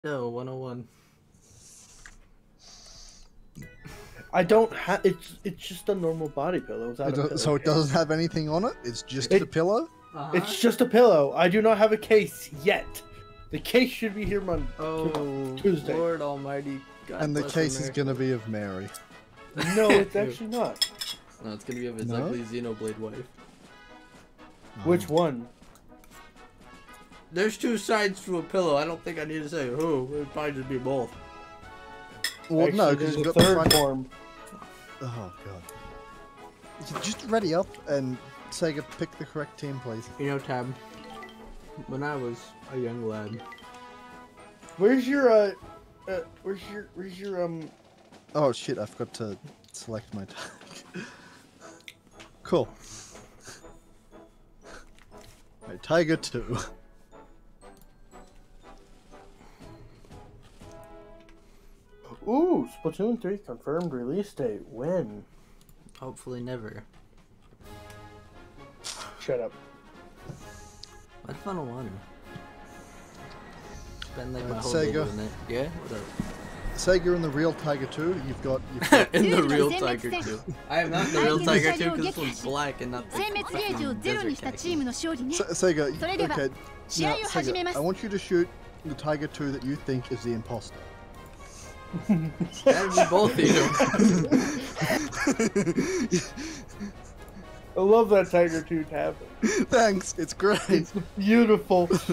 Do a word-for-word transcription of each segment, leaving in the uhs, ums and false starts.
No, one oh one. I don't have. It's it's just a normal body pillow without It a do- pillow so it case. doesn't have anything on it? It's just It- a pillow? Uh-huh. It's just a pillow. I do not have a case yet. The case should be here Monday. Oh, Tuesday. Lord Almighty. God And the bless case is America. going to be of Mary. No, it's actually not. No, it's gonna be of his No? ugly Xenoblade wife. Which one? There's two sides to a pillow. I don't think I need to say who. It'd probably just be both. Well, Actually, no, there's because you've a got the third front... form. Oh, God. You Just ready up and Sega pick the correct team, please. You know, Tab, when I was a young lad. Where's your uh, uh where's your where's your um Oh, shit, I forgot to select my tag. Cool. My Tiger two. Ooh, Splatoon three confirmed release date. When? Hopefully never. Shut up. What fun of one. Spend like my Uh, whole day Sega. doing it. Yeah? What up? Sega in the real Tiger two, you've got... You've got In the real Tiger two. I am not the real Tiger two because this one's black and not the 殲滅ゲージをゼロにしたチームの勝利ね。 Se- Sega, それでは、 okay, 試合 now, を始めま Sega, す I want you to shoot the Tiger two that you think is the imposter. That'd be both of you. I love that Tiger two tab. Thanks, it's great. It's beautiful. Both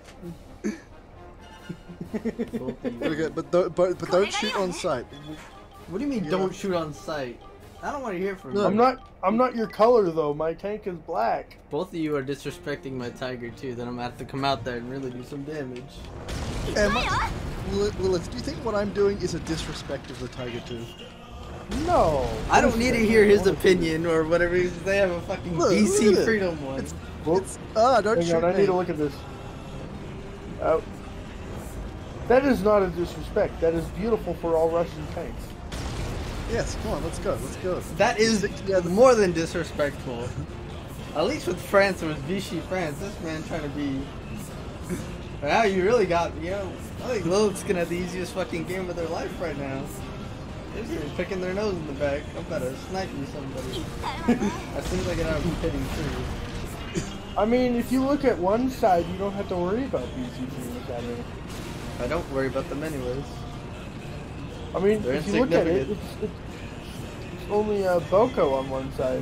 of you. Okay, but do, but but don't shoot on sight. What do you mean Yeah. don't shoot on sight? I don't want to hear from No. you. I'm not I'm not your color though. My tank is black. Both of you are disrespecting my Tiger too, then I'm gonna have to come out there and really do some damage. Emma, Lilith, Lilith, do you think what I'm doing is a disrespect of the Tiger two? No. I don't need to hear his opinion or whatever. They have a fucking Look, B C look at it. Freedom one. It's- Whoops. Ah, don't Hang shoot on, I me. need to look at this. Oh. That is not a disrespect. That is beautiful for all Russian tanks. Yes, come on, let's go, let's go. That is Stick together. more than disrespectful. At least with France, it was Vichy France. This man trying to be. Now you really got, you know. I think Lilith's gonna have the easiest fucking game of their life right now. They're just picking their nose in the back. I'm about to snipe you somebody. As soon as I get out of hitting trees. I mean, if you look at one side, you don't have to worry about B C teams. I mean, I don't worry about them anyways. I mean, They're if you look at it, insignificant. it's, it's, it's only uh, Boko on one side.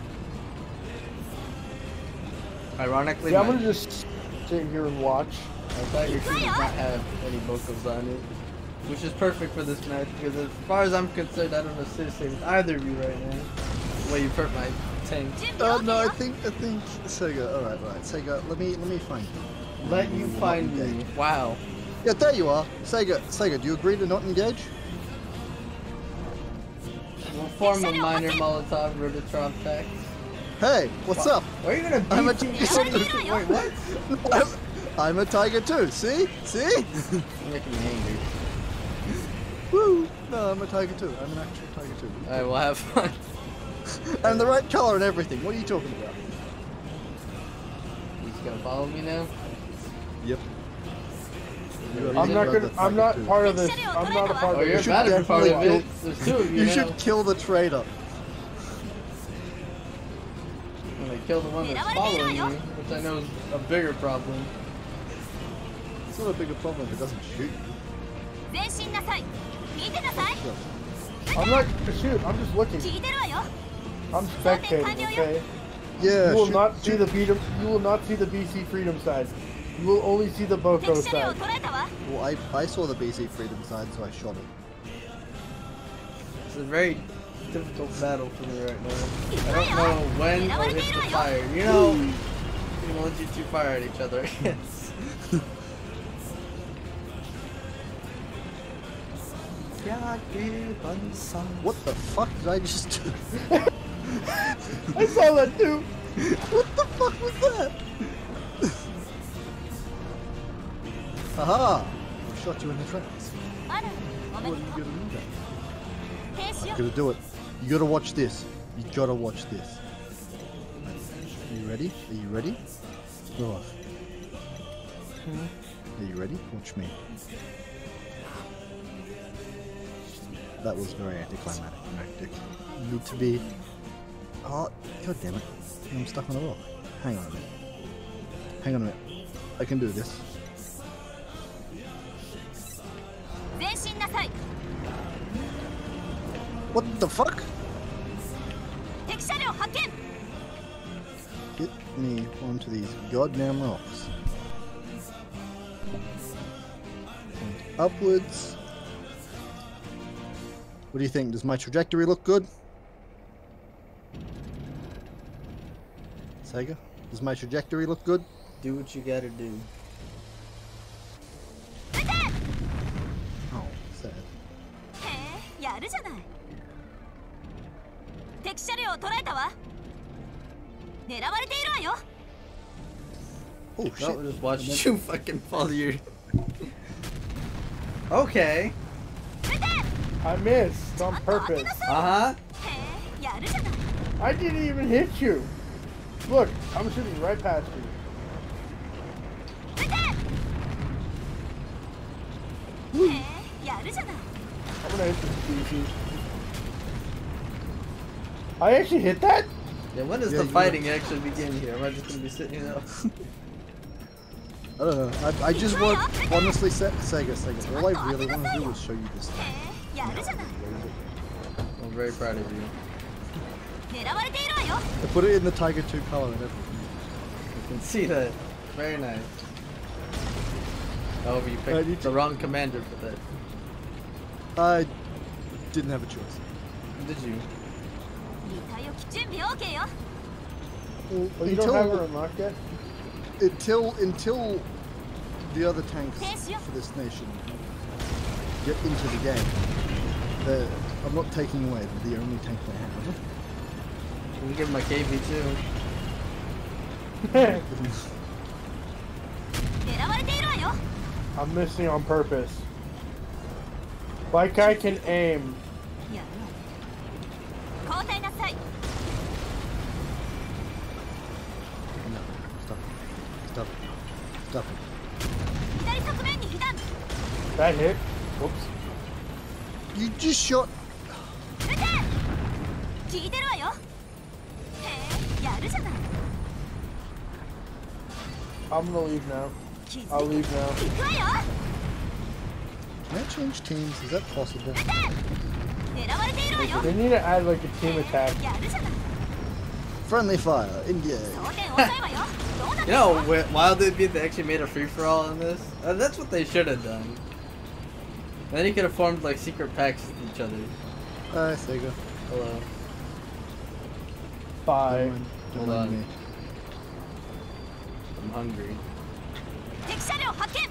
Ironically, Yeah, I'm my, gonna just sit here and watch. my Tiger two does not have any Bokos on it. Which is perfect for this match, because as far as I'm concerned, I don't associate with either of you right now. The way you've hurt my tank. Uh, no, I think, I think, Sega, alright, right, Sega, let me, let me find you. Let you find me. Wow. Yeah, there you are. Sega, Sega, do you agree to not engage? We'll form a minor Molotov Ribbentrop pact. Hey, what's up? Why are you gonna I'm a beat me? Tiger Wait, what? I'm, I'm a Tiger too, see? See? You're making me angry. Woo! No, I'm a Tiger too. I'm an actual Tiger too. Alright, we'll have fun. And the right color and everything. What are you talking about? You just gonna follow me now? Yep. I'm not gonna. I'm not part of this. I'm not a part Oh, of you're this. should about to be part of definitely it. There's two of you You now. should kill the traitor. I'm gonna kill the one that's following you, which I know is a bigger problem. It's not a bigger problem if it doesn't shoot you. 前進なさい。聞いてなさい。 I'm not. Shoot. I'm just looking. 聞いてるわよ。 I'm spectating. Okay. Yeah, You will shoot, not see shoot. the freedom. You will not see the B C Freedom side. You will only see the Boko 敵車両を side. 捉えたわ。 Well, I, I saw the B C Freedom side, so I shot it. It's a very difficult battle for me right now. I don't know when or if to fire. You know, you know, once you two fire at each other, I guess. What the fuck did I just do? I saw that too. What the fuck was that? Haha! I shot you in the tracks. ある。お What め are で you とう。 gonna do then? 停止よ I'm。gonna do it. You gotta watch this. You gotta watch this. Are you ready? Are you ready? Go off. Are you ready? Watch me. that was very anticlimactic. You need to be. Oh, god damn it! I'm stuck on a rock. Hang on a minute. Hang on a minute. I can do this. 前進なさい What the fuck? 敵車両発見 Get me onto these goddamn rocks. And upwards. What do you think? Does my trajectory look good? Sega? Does my trajectory look good? Do what you gotta do. Oh, sad. へえやるじゃない敵車両を捉えたわ狙われているわよ Oh No, shit. we'll just watch you fucking follow your. Okay. I missed on purpose. Uh huh. へえやるじゃない I didn't even hit you. Look, I'm shooting right past you. へえやるじゃない I'm gonna hit this species. I actually hit that? Yeah, when does Yeah, the you- fighting actually begin here? Am I just gonna be sitting here? I don't know. I, I just want, honestly, Se Sega, Sega. All I really want to do is show you this thing. へえやるじゃない I'm very proud of you. 狙われているわよ I put it in the Tiger two color and everything. You can see that. Very nice. Oh, you Uh, you picked t- the wrong commander for that. I didn't have a choice. Did you? 二体置き準備 OK よ Well, Oh, you don't have until, her unlocked yet? until, until the other tanks Yes, yeah. for this nation get into the game, the- I'm not taking away the only tank they have. You can give him a K V too. 狙われているわよ I'm missing on purpose. Like I can aim. やるわ交代なさい No, stop it. Stop it. Stop it. 左側面に被弾 That hit? Whoops. You just shot. 撃て聞いてるわよへえやるじゃない I'm gonna leave now. 気づい I'll て leave now. 行くわよ Can I change teams? Is that possible? 狙われているわよ They need to add like a team attack. やるじゃない Friendly fire, India. 装填遅いわよどうなっ You て know, wh- while they beat, they actually made a free for all in this. Uh, that's what they should have done. Then you could have formed like secret packs with each other. Hi, Sega. Hello. Bye. Don't mind- don't Hold mind on. me. I'm hungry. 敵車両発見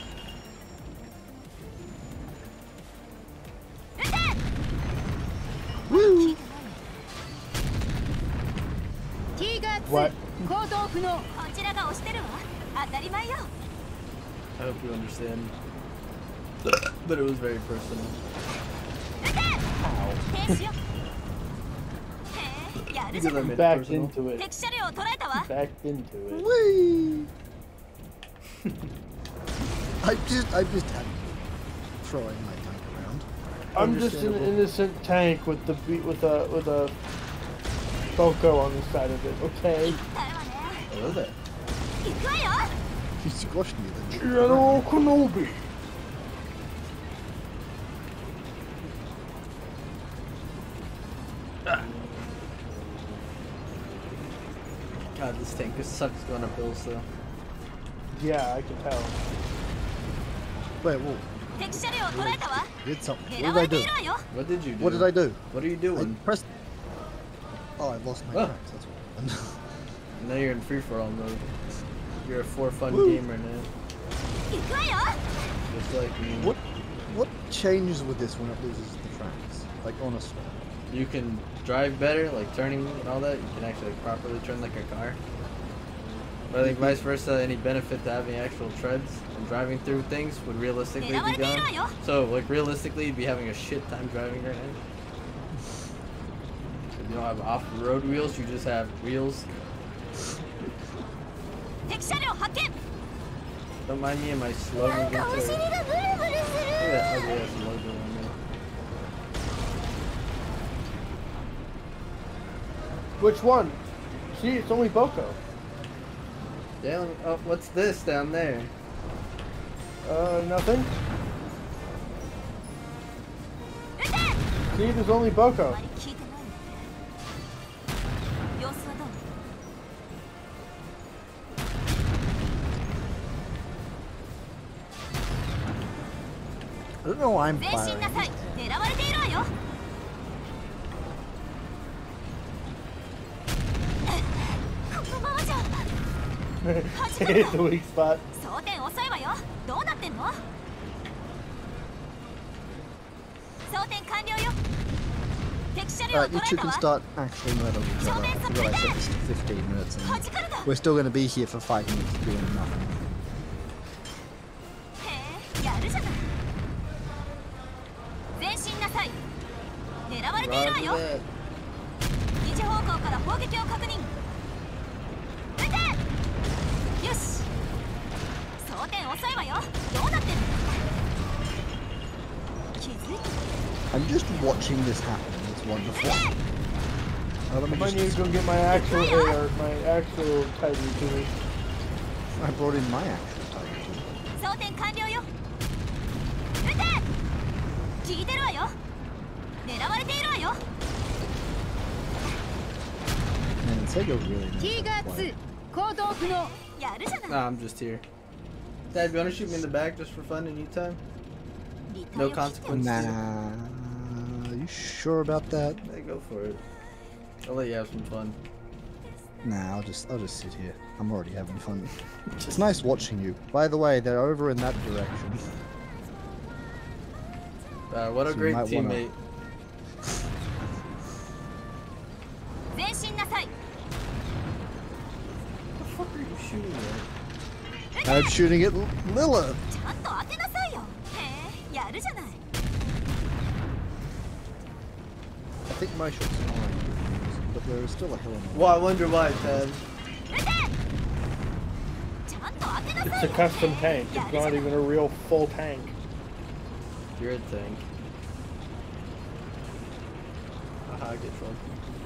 撃て Woo! T が What? 行動不能こちらが押してるわ当たり前よ I hope you understand. But it was very personal. 撃て停止よへえやるじゃ Because な I い made it Backed personal. into it. 敵車両を捉えたわ Backed into it. Whee! I just, I just had throwing my tank around. I'm just an Understandable. innocent tank with the beat with a with a Boko on the side of it. Okay. だよね Hello there. 行くわよ You squashed me then. General Kenobi. God, this tank just sucks going up hills though. Yeah, I can tell. Wait, whoa. 敵車両を捉えたわ Did something. 狙 What わ did れ I て do? いるわよ What did you do? What did I do? What are you I doing? pressed. Oh, I lost my Oh. tracks. That's what happened. Now you're in free for all mode. You're a for fun Woo. gamer now. 行くわよ Just like me. What what changes with this when it loses the tracks? Like honestly. You can drive better, like turning and all that. You can actually properly turn like a car. But I think vice versa, any benefit to having actual treads and driving through things would realistically be gone. So, like realistically, you'd be having a shit time driving right now. If you don't have off-road wheels, you just have wheels. 敵車両発見 Don't mind me and my slow なん moving かお尻 turret. がブルブルす Look at る that ugly ass logo on there. Which one? See, it's only Boko. Damn. Oh, what's this down there? Uh, nothing. See, there's only Boko. あまり聞いてない様子はどう I don't know why I'm 前進 firing. なさい狙われているわよこのままじゃ Hit the weak spot. 装填遅いわよどうなってんの装填完了よ敵車両を Alright, you 捉 two えた can わ start actually murder each other. I forgot I said this is fifteen minutes 弾 and かれた we're still gonna be here for five minutes doing nothing. へえやるじゃない前進なさい狙われているわ Roger よ that. 二次方向から砲撃を確認撃てよし装填遅いわよどうなってんの気づいて I'm just watching this happen. It's wonderful. Uh, let I me might need just, to go get my actual A R, my actual Tiger to me. I brought in my actual tiger. 装填完了よ撃て聞いてるわよ狙われているわよ Man, Sega really knows ティーガー how to ツ play. 行動不能やるじゃない Nah, I'm just here. Dad, you wanna shoot me in the back just for fun in you time? リタ No イア切っておき consequences. Nah, are you sure about that? Hey, go for it. I'll let you have some fun. Nah, I'll just I'll just sit here. I'm already having fun. It's nice watching you. By the way, they're over in that direction. Uh, what a So you great might wanna- teammate. 前進なさい What the fuck are you shooting at? I'm shooting at L- Lilla. ちゃんと当てなさいよへえやるじゃない I think my shot's fine, but there is still a hill on the Well, I wonder why, Dad. 撃てちゃんと当てなさ It's い a よ custom tank. It's not even a real full tank. You're a tank. Haha, get fun.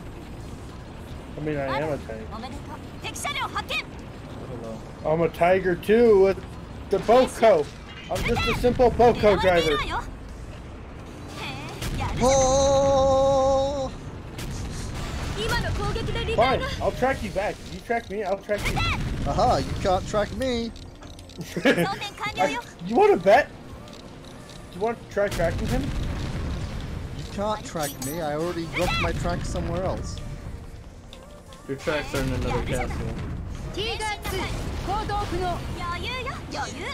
I mean, I am a tank. おめでとう敵車両発見 I don't know. I'm a Tiger too with the Boko. I'm just a simple 狙 Boko われている driver. わよへえやるじゃない Oh! 今の攻撃でリタイ Fine, が I'll track you back. You track me, I'll track you. Aha, you can't track me. 装填完了 I, よ you want to bet? Do you want to try tracking him? You can't track me. I already dropped my track somewhere else. Your tracks are in another castle. ティーガーツ行動不能余裕よ余裕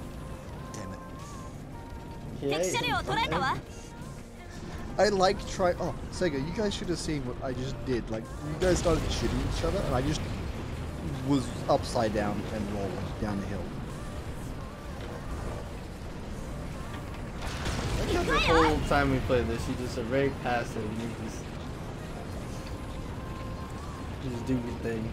Damn it. 敵車両を捉えたわ I like try. Oh, Sega, you guys should have seen what I just did. Like, you guys started shooting each other, and I just was upside down and rolling down the hill. I think the whole time we play this, you just are very passive. You just, you just do your thing.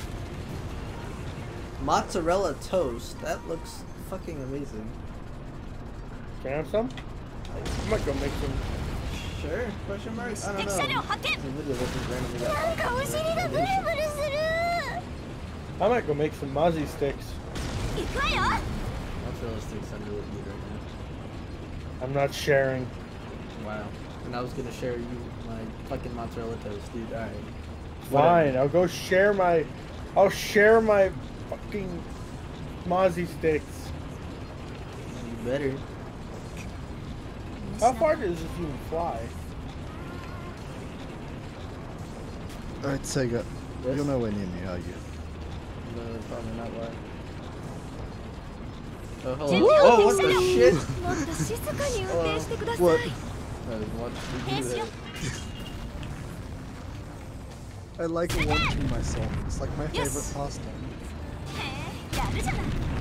Mozzarella toast. That looks fucking amazing. Can I have some? I might go make some. Sure? Question mark? I don't 敵車両 know. 発見 The video just randomly got なんかお尻がブルブルする I might go make some Mozzie sticks. 行くわよ mozzarella sticks under the meat right I'm not sharing. now. Wow. And I was gonna share you my fucking mozzarella toast, dude. Alright. Fine, I'll go share my. I'll share my fucking Mozzie sticks. You better. How far does this even fly? Alright, Sega. Yes? You're nowhere near me, are you? No, probably not why. Oh, hello. 準備 Oh, を what 敵 the 車 shit? 両もっと静かに運転してください What? I watched you do that. I like watching myself. It's like my favorite Yes. pastime. へえやるじゃない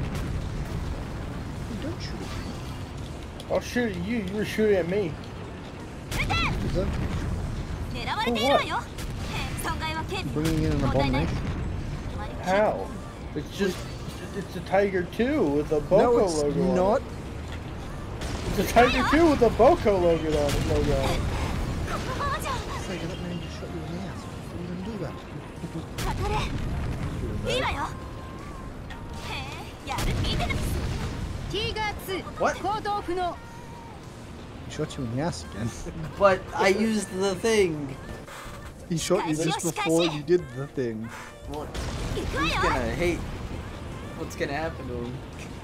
Don't shoot at me. I'll shoot at you. You were shooting at me. 撃て Deserve to be 狙われているわよへえ損害は軽 shot. 微 Bringing in an 問題ない abomination. あまり聞いて How? It's just. It's a Tiger two with a No, Boko it's logo on not. it. It's a Tiger two with a Boko logo on it. Logo on it. このままじゃ Sega, that man just shot you in the ass. What are you gonna do about たれいいわよ。へえ、やる見てる。ティーガーツー What? 行動不能。 He shot you in the ass again. But I used the thing. He shot you just before you did the thing. Well, he's gonna hate what's gonna happen to him.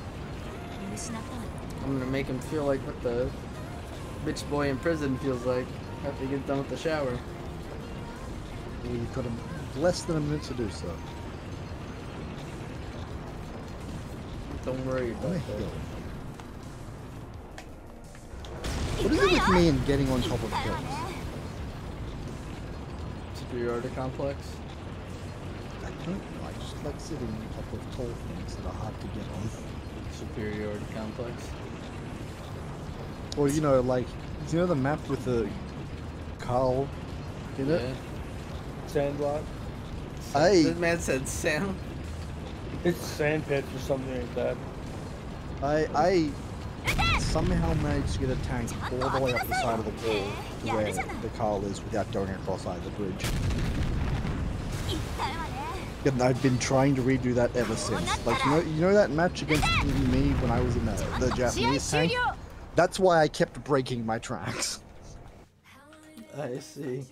I'm gonna make him feel like what the bitch boy in prison feels like after he gets done with the shower. Well, you've got a, less than a minute to do so. Don't worry Oh about my that. God. What is it with me and getting on top of hills? Superiority complex. I don't know, I just like sitting on top of tall things that are hard to get on. Superiority complex. Or, you know, like, you know the map with the Carl in it? Yeah. Sandlot. I, This man said Sam. It's sand pits or something like that. I, I somehow managed to get a tank all the way up the side of the wall to where the Carl is without going across either bridge. And I've been trying to redo that ever since. Like, you know, you know that match against me when I was in the, the Japanese tank? That's why I kept breaking my tracks. I see.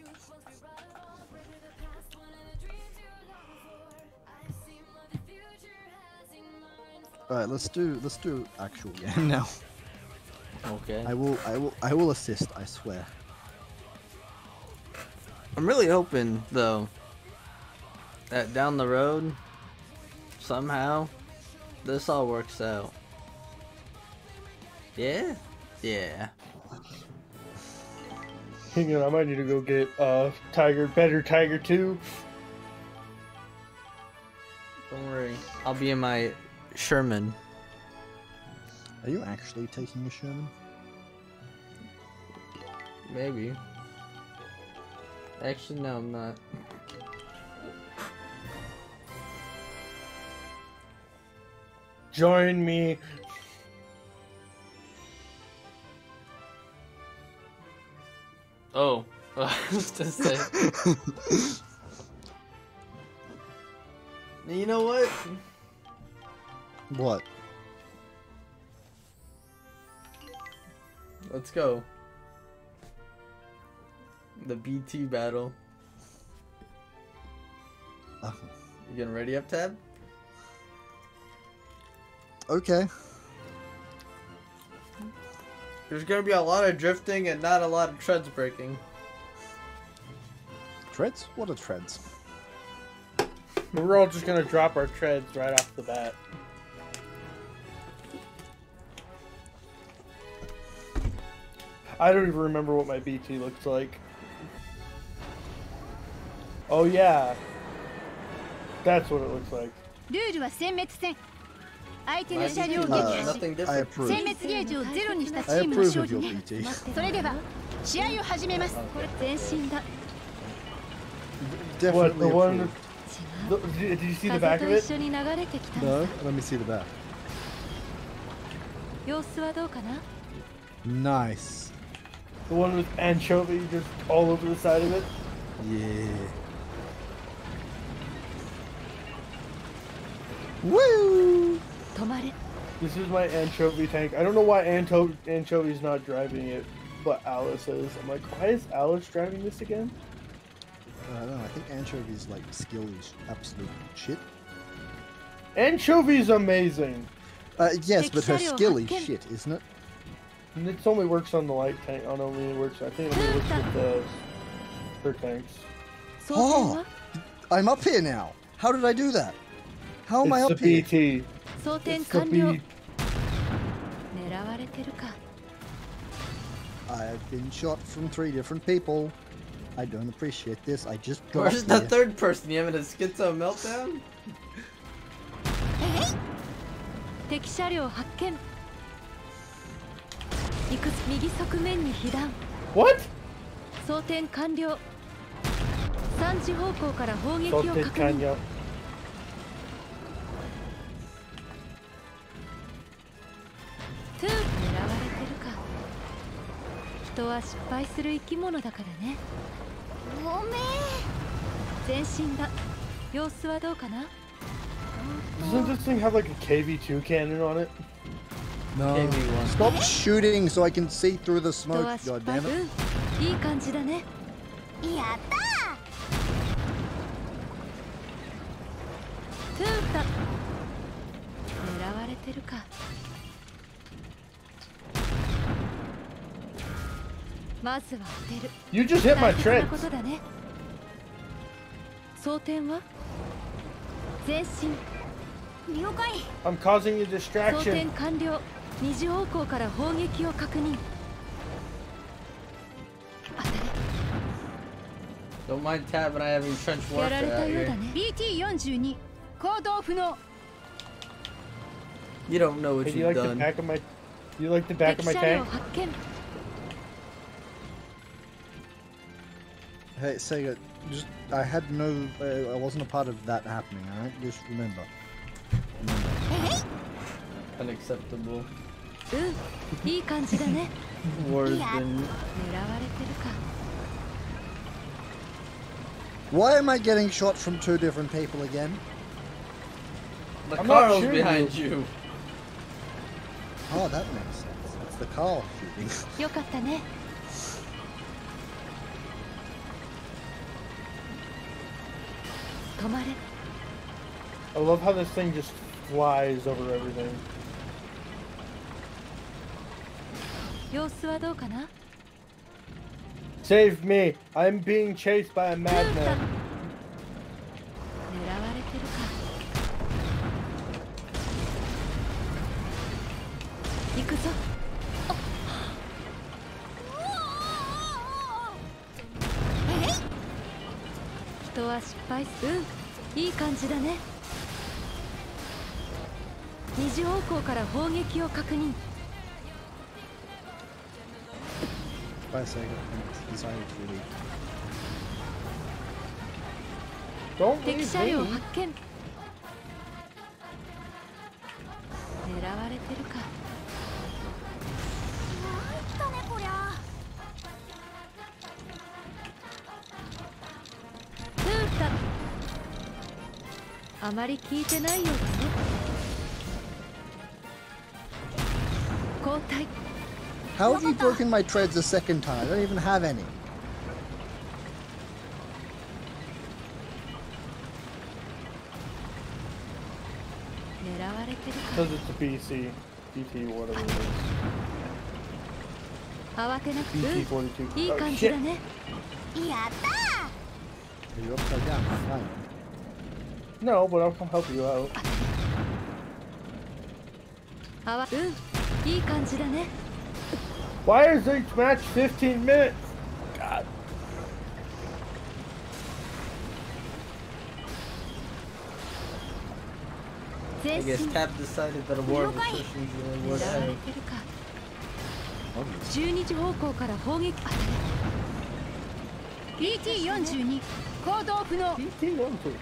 Alright, let's do let's do actual game now. Okay. I will I will I will assist, I swear. I'm really hoping though that down the road somehow this all works out. Yeah? Yeah. Hang on, I might need to go get uh Tiger, better Tiger two. Don't worry. I'll be in my Sherman. Are you actually taking a Sherman? Maybe. Actually, no, I'm not. Join me. Oh. I was gonna say. You know what? What? Let's go. The B T battle. Uh, You getting ready up, Tab? okay. There's gonna be a lot of drifting and not a lot of treads breaking. Treads? What are treads? We're all just gonna drop our treads right off the bat. I don't even remember what my B T looks like. Oh yeah. That's what it looks like. ルールは殲滅戦。相手の My 車両を B T 撃 looks 破し nothing I different. approve. 殲滅ゲージをゼロにしたチ I ームの approve 勝 of 利 your ね B T. それでは試合を始めますこれ前進だ What, Definitely the one? approved. The, did you see the 風 back と of 一 it? 緒に流れてきたの No? さ Let me see the back. 様子はどうかな Nice. The one with anchovy just all over the side of it? Yeah. Woo! 止まれ This is my anchovy tank. I don't know why Anto- Anchovy's not driving it, but Alice is. I'm like, why is Alice driving this again? I don't know, I think Anchovy's like skill is absolute shit. Anchovy's amazing! Uh, yes, but her skill is shit, isn't it? And it only works on the light tank. Oh no, it only works. I think it only works with the her tanks. 装填は I'm up here now. How did I do that? How am I It's up the here? B T. 装填 It's the 完了 B. 狙われてるか I've been shot from three different people. I don't appreciate this. I just got Where's the here. third person? You having a schizo meltdown? 敵車両発見いくつ右側面に被弾 What? 装填完了さんじ方向から砲撃を Salted 確認 Kanya. トゥー狙われてるか人は失敗する生き物だからねごめん前進だ様子はどうかな。 Doesn't this thing have like a K V two cannon on it? No. K V one. Stop shooting so I can see through the 人は smoke. 失 God 敗。 damn it. うん、いい感じだね。 やったトゥータ。狙われてるか。まずは当てる。 You just hit 大 my 切な treads. ことだね。装填は前進。 了解 I'm causing a 装 distraction. 填完了。二次方向から砲撃を確認。当たれ。 Don't mind Tab and I having trench やられ warfare た out ようだ here. ね。 ビーティーよんじゅうに 行動不能 You don't know what Hey, do you you've like the done. back of my? Do you like the back of 敵 my 車両 tank? 発見。 Hey, Sega, just I had no, uh, I wasn't a part of that happening. All right, just remember. remember. Unacceptable. うん、いい感じだね。 War's been. 狙われてるか。 Why am I getting shot from two different people again? The I'm not Carl's shooting behind you. Oh, that makes sense. It's the Carl shooting. よかったね。止まれ。 I love how this thing just flies over everything. 様子はどうかな。 Save me! I'm being chased by a トゥータ。 madman. 狙われてるか。行くぞ。人は失敗す。うん、いい感じだね。二次方向から砲撃を確認。 Bye, Sega. Thanks. Decided to leave. Don't 敵 leave 車両 me. 発見。狙われてるか。 来たねこりゃトゥータ。あまり効いてないようだね。交代。 How have you broken my treads a second time? I don't even have any. 狙われてるか。 Because it's a B C. B T, whatever it is. 慌てなくて。 B T うん、 forty-two. いい Oh, 感じだ shit. ね。 やった Are you upside down? Fine. No, but I'll come help you out. あわ、うん、いい感じだね。 Why is each match fifteen minutes? God. I 前 guess 進。 Tab decided that a war of attrition is the only war 狙われ to てるか。 Obvious. じゅうにじ方向から砲撃。当たれ。 ビーティーよんじゅうに 行動不能 B T one two.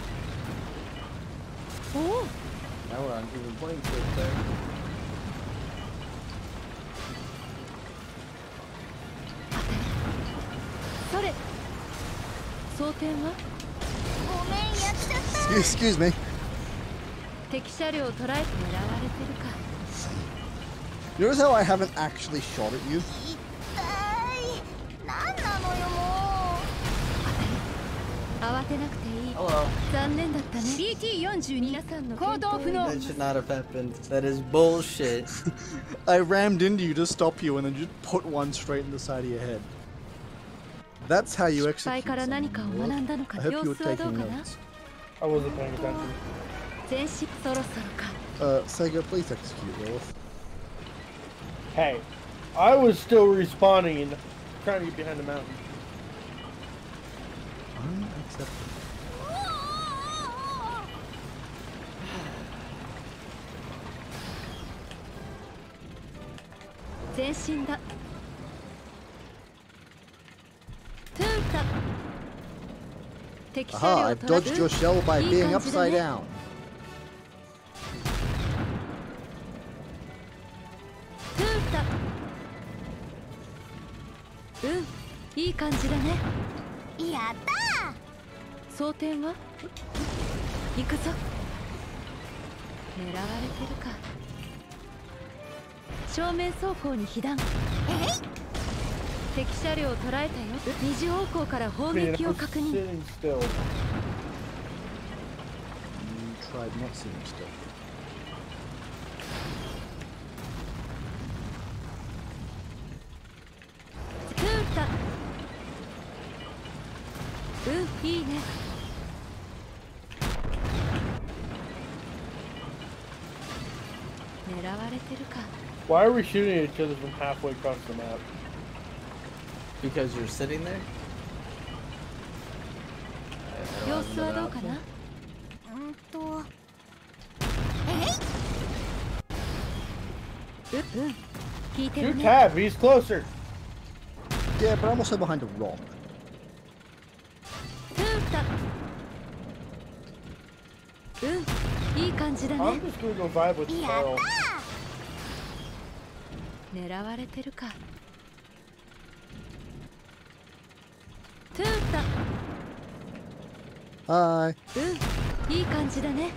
おお。 Now we're on even playing field there. それ。装填はごめんやっちゃった Excuse me. 敵車両を捉えて狙われてるか。 You notice how I haven't actually shot at you? 痛いなんなのよも慌てなくていい。 Hello. 残念だったね。 う ビーティーよんじゅうに皆さんの行動不能 That should not have happened. That is bullshit. I rammed into you to stop you and then just put one straight in the side of your head. That's how you 失敗 execute から何かを someone. 学んだの I か。 hope 様 you were 子はどう taking かな。 notes. I wasn't paying attention. 前進。そろそろか。 Uh, Sega, please execute Lilith. Hey, I was still respawning and trying to get behind the mountain. Unacceptable. 前進だ。トゥータ。敵車 Aha, 両 I を捉え dodged your shell by いい being 感じだ upside ね。 down. トゥータ。うん、いい感じだね。 やった装填は行くぞ。狙われてるか。正面走行に被弾。敵車両を捉えたよ。二次方向から砲 Man, 撃 I を was 確認。 sitting still. You tried not sitting still. トゥータ。うん、いいね。狙われてるか。 Why are we shooting at each other from halfway across the map? Because you're sitting there? I- I 様 don't 子 have は another どうかな。 option. うんとう、うん。聞いてる Shoot ね。 Tab, he's closer. Yeah, but I'm also behind a rock. トゥータ。うん、いい感じだ I'm ね。 just gonna go vibe with やっ Carl. 狙われてるか。トゥータ。 Hi. うん、いい感じだね。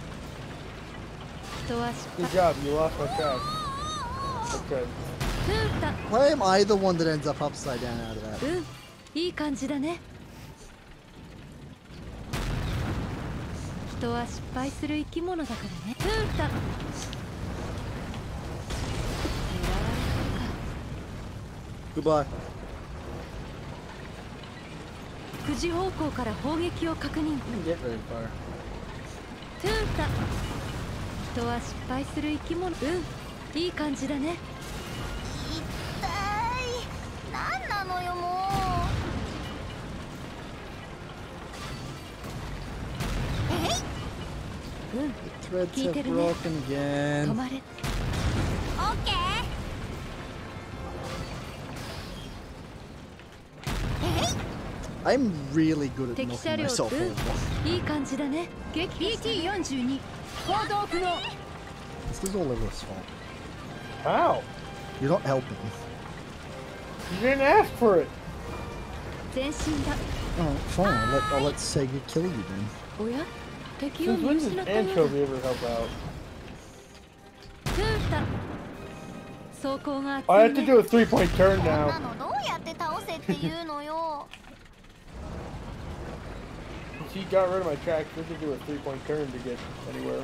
人は失 Good 敗。 job, you lost my track. Okay. トゥータ。 Why am I the one that ends up upside down out of that? うん、いい感じだね。人は失敗する生き物だからね。トゥータ。狙われてるか。 Goodbye. くじ方向から砲撃を確認。 You didn't get very far. トゥータ。人は失敗する生き物。うん、いい感じだね。 痛い。なんなのよもう。 うん、 Threads have Keep it in broken 止 again. まれ。 オッケー。 I'm really good at 敵車 knocking 両。 myself う over. ん、いい感じだね。撃破 ビーティーよんじゅうに 行動不能。 This is all Everest's fault. How? You're not helping. You didn't ask for it. 前進だ。 Oh, fine. I'll let, I'll let Sega kill you then. おや、敵を Since 見 when 失 does ったようだ。 Anchovy ever help out? トゥータ。走行が I 熱 have い to ね。 do a three-point turn こんな now. のどうやって倒せっていうのよ。 She got rid of my tracks. We have to do a three-point turn to get anywhere.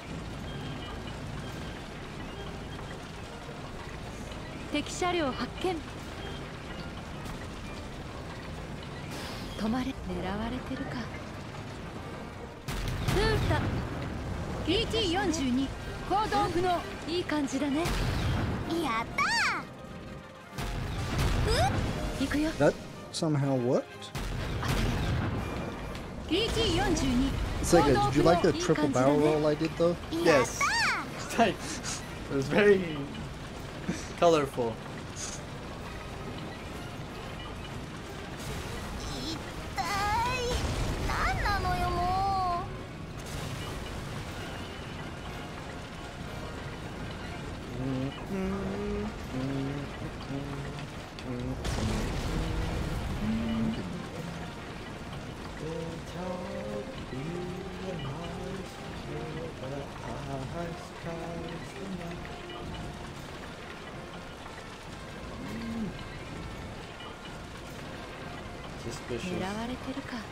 敵車両発見。止まれ。狙われてるか。トゥータ。 ビーティーよんじゅうに 行動不能。いい感じだね。 やったー。 行くよ。 That somehow worked. ビーティーよんじゅうに Sega, 行動 did 不 you 能。 like the いい triple 感じだ barrel ね。 roll I did though? やっ Yes. たー。 Like, it was very colorful. 痛い。なんなのよもう。 Suspicious. 狙われてるか。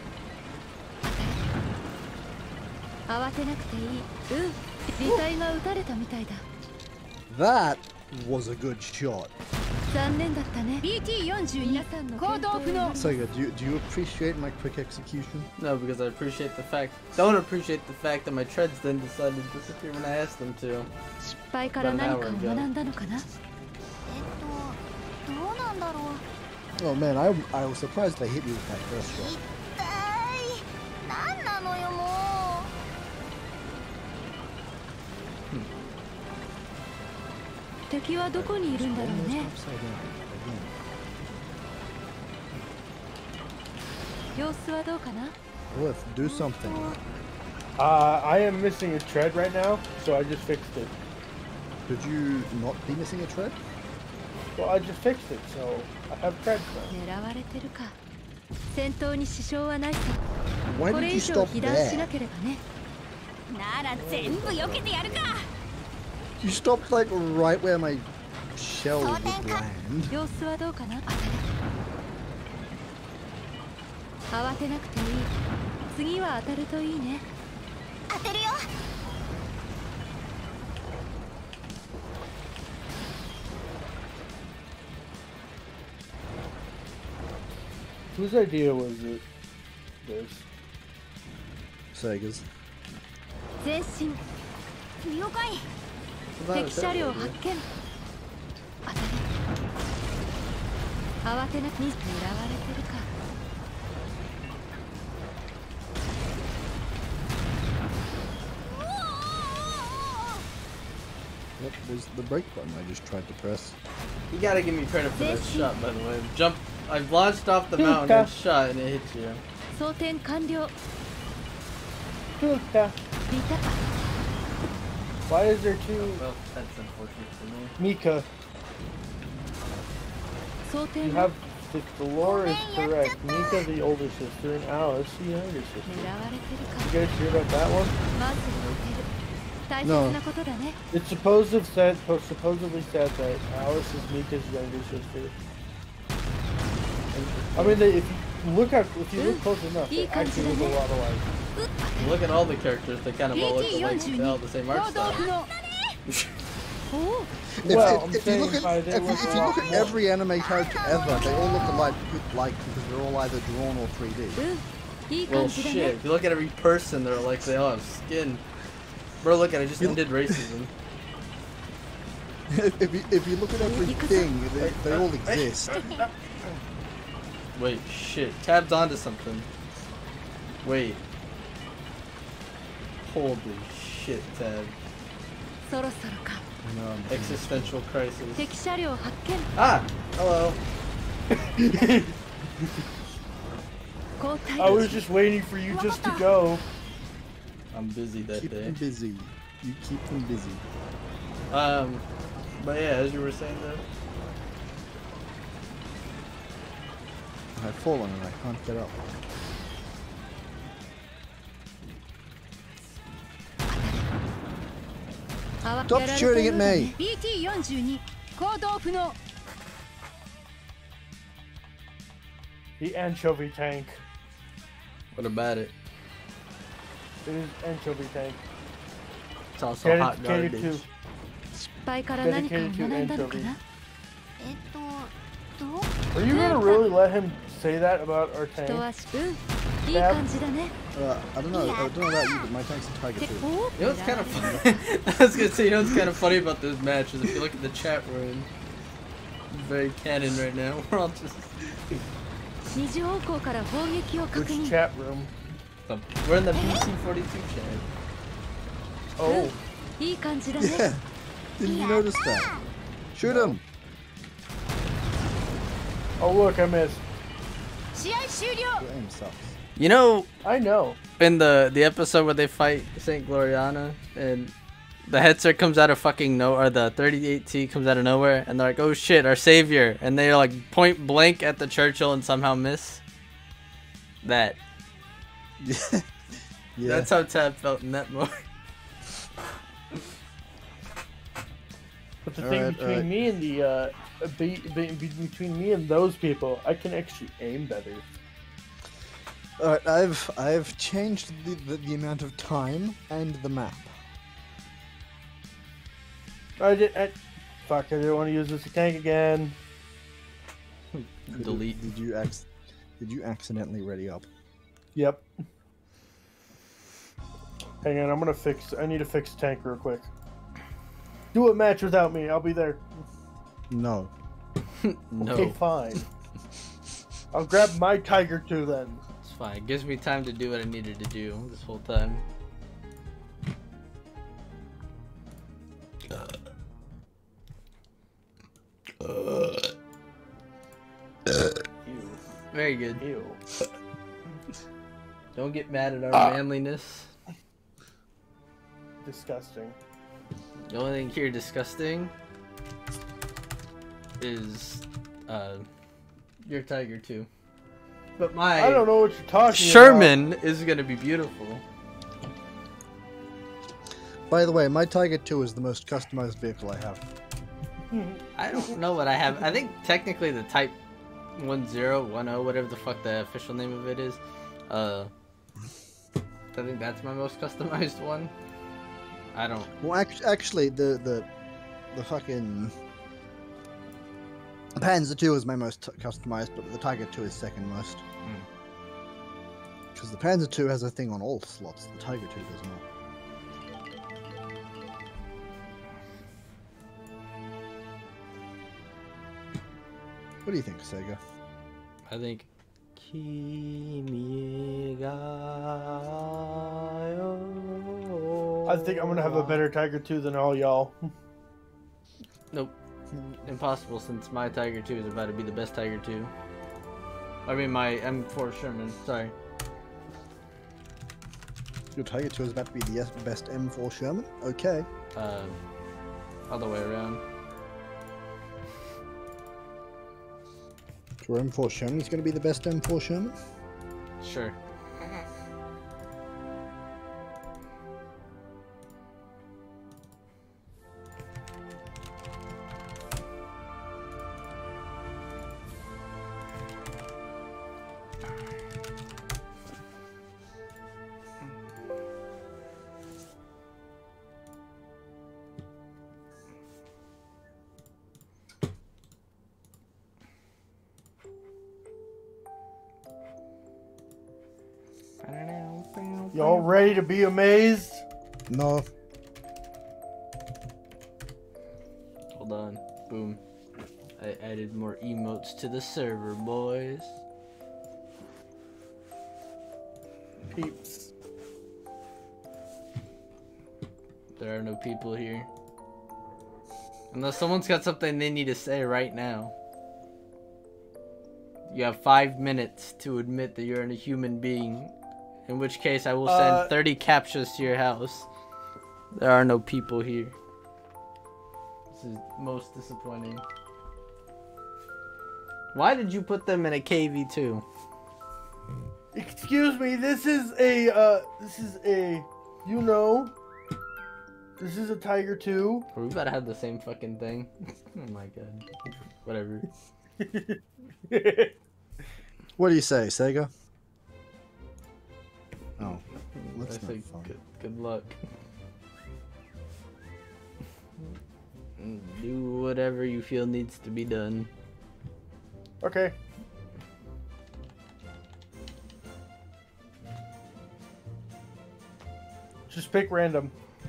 慌てなくていい。うん、離体が撃たれたみたいだ。 That was a good shot. 残念だったね。ビーティーよんじゅうに 行動不能。 Sega, do you, do you appreciate my quick execution? No, because I appreciate the fact. Don't appreciate the fact that my treads then decided to disappear when I asked them to. 失敗から何かを学んだのかな。 えっとどうなんだろう。 Oh man, I, I was surprised they hit you with that first shot. 痛い。なんなのよもう。 敵はどこにいるんだろう Almost ね。 upside down 様子はどうかな。 again. Worth, do something. Uh, I am missing a tread right now, so I just fixed it. Could you not be missing a tread? Well, I just fixed it, so I have treads now. 狙われてるか。 戦闘に支障はないさ。 Why こ did れ you 以上 stop 被弾しな there? ければね。 なら全部避けてやるか。 You stopped like right where my shell would land. 様子はどうかな。慌てなくていい。次は当たるといいね。 当てるよ。 Whose idea was it? This. Sega's. 前進。 了解。 It's not a 敵車両 terrible 発 idea. 見。当たり。慌てなくに狙われてるか。 What was the brake button I just tried to press? You gotta give me credit for that shot, by the way. Jump. I launched off the mountain and shot, and it hit you. 装填完了。 Tuka. リタ。 Why is there two Well, that's unfortunate for me. Mika? 装 You 填 have the, the lore is correct. Mika the older sister and Alice the younger 狙 sister. われてるか。 You guys hear about that one? まず当てる。大切なことだね。 It's supposed said supposedly said that Alice is Mika's younger sister. And, I mean, they, if you look at if you look close enough, they actually look a lot alike. Look at all the characters. They kind of all look like they all have the same art style. おお。 If, Well, I'm if, if you saying look at by they if, look you- if a you lot look at more. every anime character ever, they all look alike, like because they're all either drawn or three D. うん。いい Well, 感じだ shit. ね。 If you look at every person, they're like they all have skin. Bro, look at it. Just You- ended racism. if, if, you, if you look at everything, they, they all exist. Wait, shit. Tab's onto something. Wait. Holy shit, Tab. そろそろか。 No, Existential crisis. 敵車両発見。 Ah! Hello. 交代。 I was just waiting for you just to go. I'm busy that keep day. them busy. You keep them busy. Um, but yeah, as you were saying though. I've fallen and I can't get up. Stop shooting at me! ビーティーよんじゅうに 行動不能。 The anchovy tank. What about it? It is anchovy tank. It's also Get hot it, get it garbage. too. 失敗から何かを学んだのかな。 えっとどう？ Are you gonna really let him say that about our 人 tank? はうん。いい感じだね。 Uh, I don't know. I don't know about you, but my tank's a tiger て too. お You know what's kind of funny? I was gonna say, you know what's kind of funny about this match is if you look at the chat we're in, it's very canon right now. We're all just, 二次方向から砲撃を確 Which 認。 chat room? we're in the B C forty-two chat. Oh, いい感じだね。 Yeah. Didn't you notice that? Shoot him! oh look, I missed. 試合終了。 Your aim sucks. You know, I know. in the the episode where they fight Saint Gloriana and the headset comes out of fucking no, or the thirty-eight T comes out of nowhere, and they're like, "Oh shit, our savior!" And they're like point blank at the Churchill and somehow miss. That. Yeah. Yeah. That's how Tab felt in that moment. But the All thing right, between all right. me and the uh, be, be, be, between me and those people, I can actually aim better. Alright, I've I've changed the, the the amount of time and the map. I did. I, fuck! I didn't want to use this tank again. Delete. Did you ac- Did you accidentally ready up? Yep. Hang on, I'm gonna fix. I need to fix the tank real quick. Do a match without me. I'll be there. No. No, Okay, fine. I'll grab my tiger too then. it's fine. It gives me time to do what I needed to do this whole time. Ew. Very good. Ew. Don't get mad at our Ah. manliness. Disgusting. The only thing here disgusting is uh, your tiger too. But my I don't know what you're talking Sherman is gonna be beautiful. By the way, my Tiger two is the most customized vehicle I have. I don't know what I have. I think technically the Type one zero, one oh, whatever the fuck the official name of it is, uh, I think that's my most customized one. I don't. Well, act actually, the the the fucking Panzer two is my most customized, but the Tiger two is second most. Because the Panzer two has a thing on all slots, the Tiger two does not. What do you think, Sega? I think. Kimi ga yo. I think I'm gonna have a better Tiger two than all y'all. Nope. Impossible, since my Tiger two is about to be the best Tiger two. I mean, my M four Sherman. Sorry. Your Tiger two is about to be the best M four Sherman? Okay. Uh, other way around. Your M four Sherman is going to be the best M four Sherman? Sure. Y'all ready to be amazed? No. Hold on. Boom. I added more emotes to the server, boys. Peeps. There are no people here. Unless someone's got something they need to say right now. You have five minutes to admit that you're a human being. In which case, I will send Uh, thirty captchas to your house. There are no people here. This is most disappointing. Why did you put them in a K V two? Excuse me, this is a, uh, this is a, you know, this is a Tiger two. Are we about to have the same fucking thing? Oh my god. Whatever. What do you say, Sega? Oh, I that's say not fun. good, good luck. Do whatever you feel needs to be done. Okay. Just pick random.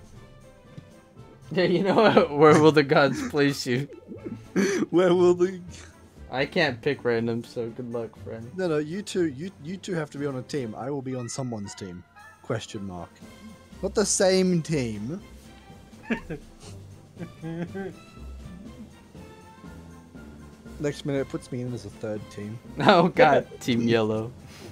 Yeah, you know what? Where will the gods place you? Where will the... I can't pick random, so good luck, friend. No, no, you two, you, you two have to be on a team. I will be on someone's team. Question mark. Not the same team. Next minute it puts me in as a third team. Oh god, Team Yellow.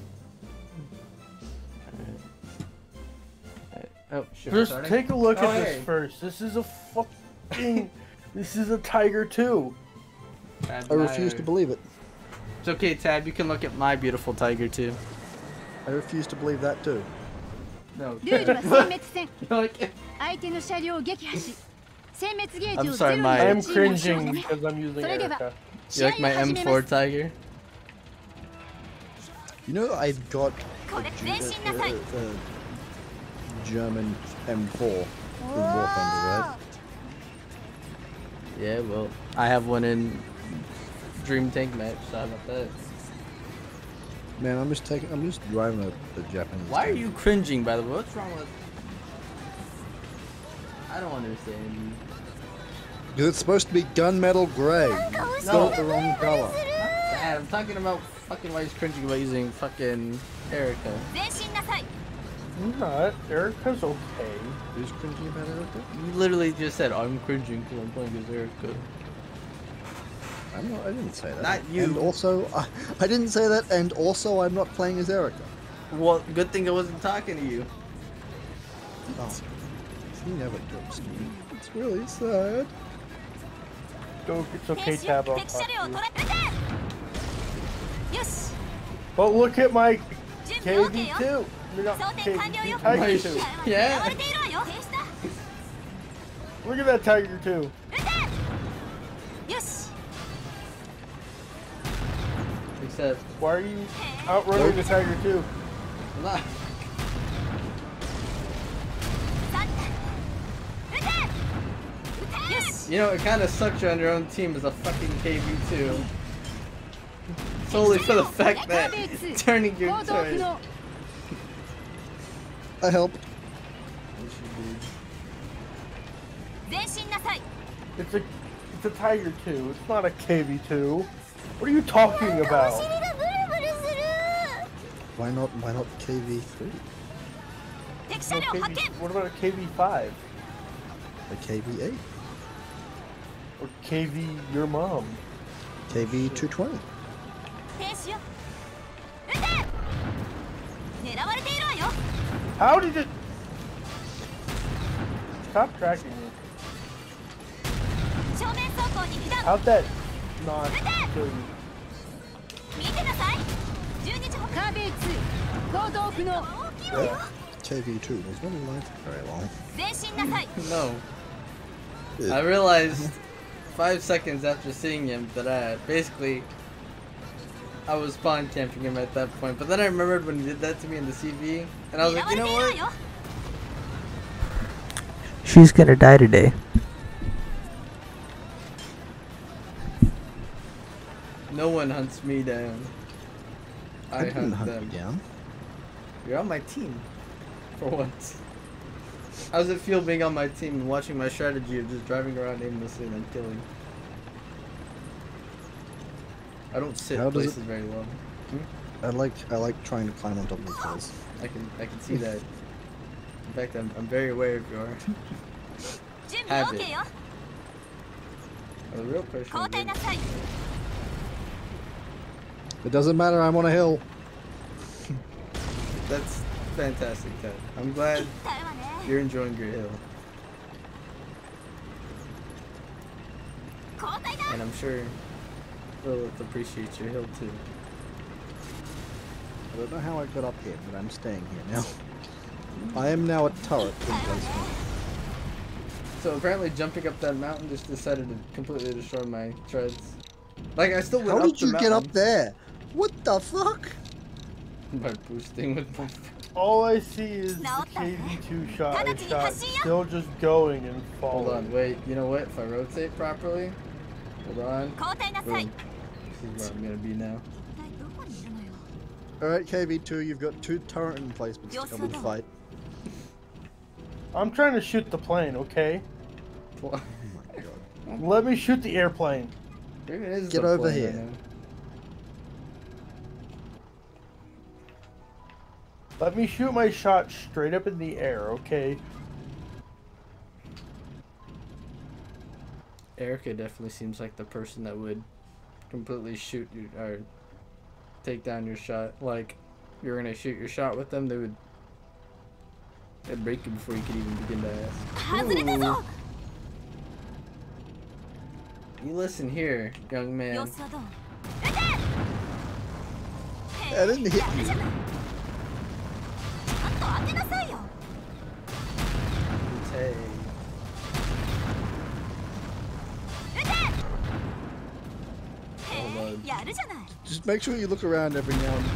Alright. Oh, shit. Just starting? take a look Oh, at hey. this first. This is a fucking... this is a Tiger two. Tad, I refuse my- to believe it. It's okay, Tad. You can look at my beautiful Tiger too. I refuse to believe that too. No. ルールは殲滅戦 Like, 相手の車両を撃破し殲滅ゲー I'm ジを sorry, ゼロに my- I am するチームを勝 cringing 利ね because I'm using それでは Erica. you like my 試合を始め M ま four す Tiger? You know, I've got これ前 a, 進なさい a, a German M four in War Thunder, right? Yeah, well, I have one in Dream Tank match, so how about that? Man, I'm just taking, I'm just driving a, the Japanese. Why are tank. you cringing, by the way? What's wrong with... I don't understand you. Because it's supposed to be gunmetal gray. It's No. got the wrong color. Dad, I'm talking about fucking why he's cringing about using fucking Erica. 前進なさい I'm not. Erica's okay. Who's cringing about Erica? You literally just said, I'm cringing because I'm playing as Erica. I'm not, I didn't say that. Not you. And also, I, I didn't say that, and also I'm not playing as Erica. Well, good thing I wasn't talking to you. Oh. He never jokes me. It's really sad. Go, it's 停 okay, 止 Tab. I'll 敵車 talk 両を to 捉 you. え撃てよし But look at my 準 K 備 V OK よ two. No, 装 K 填 V 完了 two よ Tiger two. いや狙われているわよ停止だ Look at that Tiger two. 撃てよし Except, Why are you outrunning the Tiger two? I'm not. さん撃て撃てよし You know, it kind of sucks you're on your own team as a fucking K V two. Solely for the fact that turning your turn. I help. 前進なさい It's a, it's a Tiger two. It's not a K V two. What are you talking about? お尻がブルブルする Why not? Why not K V three? 敵車 No 両 K 発 V, 見 what about a K V five? A K V eight? Or K V your mom? K V two twenty? 停止よ撃て狙われているわよ How did it? Stop tracking me. 正面走行に被弾 How'd that not kill you? 見てなさいじゅうにじほか壁行動不能大きいわよ K V two was not alive for very long. 前進なさい No. I realized five seconds after seeing him that I basically I was spawn camping him at that point. But then I remembered when he did that to me in the C V, and I was 狙 like, わ you れ know ているわ what? よ She's gonna die today. No one hunts me down. I, I didn't hunt hunt them. you down. You're on my team. For once. How does it feel being on my team and watching my strategy of just driving around aimlessly and then killing? I don't sit How does places it- very well. I like I like trying to climb on top of the cars. I can I can see that. In fact, I'm I'm very aware of your 準備 habit. OK よ The real question. 交代なさい It doesn't matter. I'm on a hill. That's fantastic, Ted. I'm glad だよね you're enjoying your hill, 交代だ and I'm sure Lilith appreciates your hill too. I don't know how I got up here, but I'm staying here now. I am now a turret in basement. So apparently, jumping up that mountain just decided to completely destroy my treads. Like I still went How up did the you get up mountain there? What the fuck? by boosting with my. All I see is the Now K V two shot I Tadachi, shot, Hashiya. still just going and falling. Hold on, wait. You know what? If I rotate properly, hold on. 交代なさい Boom. This is where I'm gonna be now. 一体どこにいるのよ Alright, K V two, you've got two turret emplacements to come and fight. I'm trying to shoot the plane, okay? What? Oh my god. Let me shoot the airplane. Maybe it is Get the over plane here. right now. Let me shoot my shot straight up in the air, okay? Erica definitely seems like the person that would completely shoot you or take down your shot. Like you're gonna shoot your shot with them, they would they'd break you before you could even begin to ask. 外れたぞ You listen here, young 様 man. 子はどう I didn't hit やる you. じゃないちゃんと当てなさいよ Hey. 撃て Hold on. やるじゃない Just make sure you look around every now and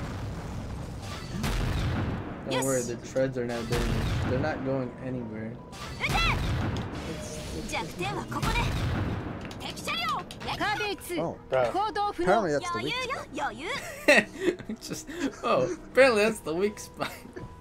Don't Yes. worry, the treads are now damaged. They're not going anywhere. 撃て弱点はここね敵車両壁通 Oh, 行動不能 apparently that's the 余 weak 裕よ spot. 余裕 Just oh, apparently that's the weak spot.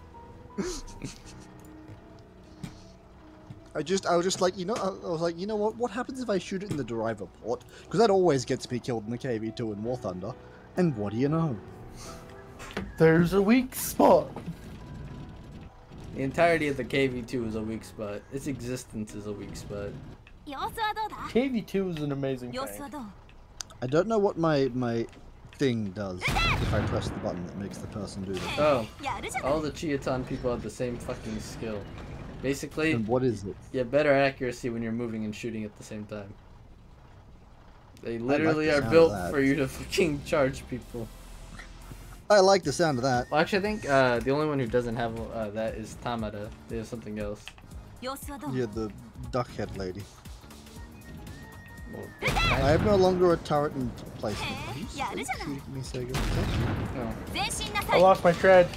I just, I was just like, you know, I I was like, you know what? What happens if I shoot it in the driver port? Because that always gets me killed in the K V two in War Thunder. And what do you know? There's a weak spot. The entirety of the K V two is a weak spot. Its existence is a weak spot. 様子はどうだ K V two is an amazing 様子は tank. どう I don't know what my my thing does if I press the button that makes the person do this. Oh, やるじゃない all the Chiaton people have the same fucking skill. Basically, And what is it? you have better accuracy when you're moving and shooting at the same time. They literally the are sound of built that. for you to fucking charge people. I like the sound of that. Well, actually, I think uh, the only one who doesn't have uh, that is Tamada. They have something else. Yeah, the duckhead lady. Well, I have no longer a turret in placement. Are you, are you shooting me, Sega? Thank you. no. I lost my tread.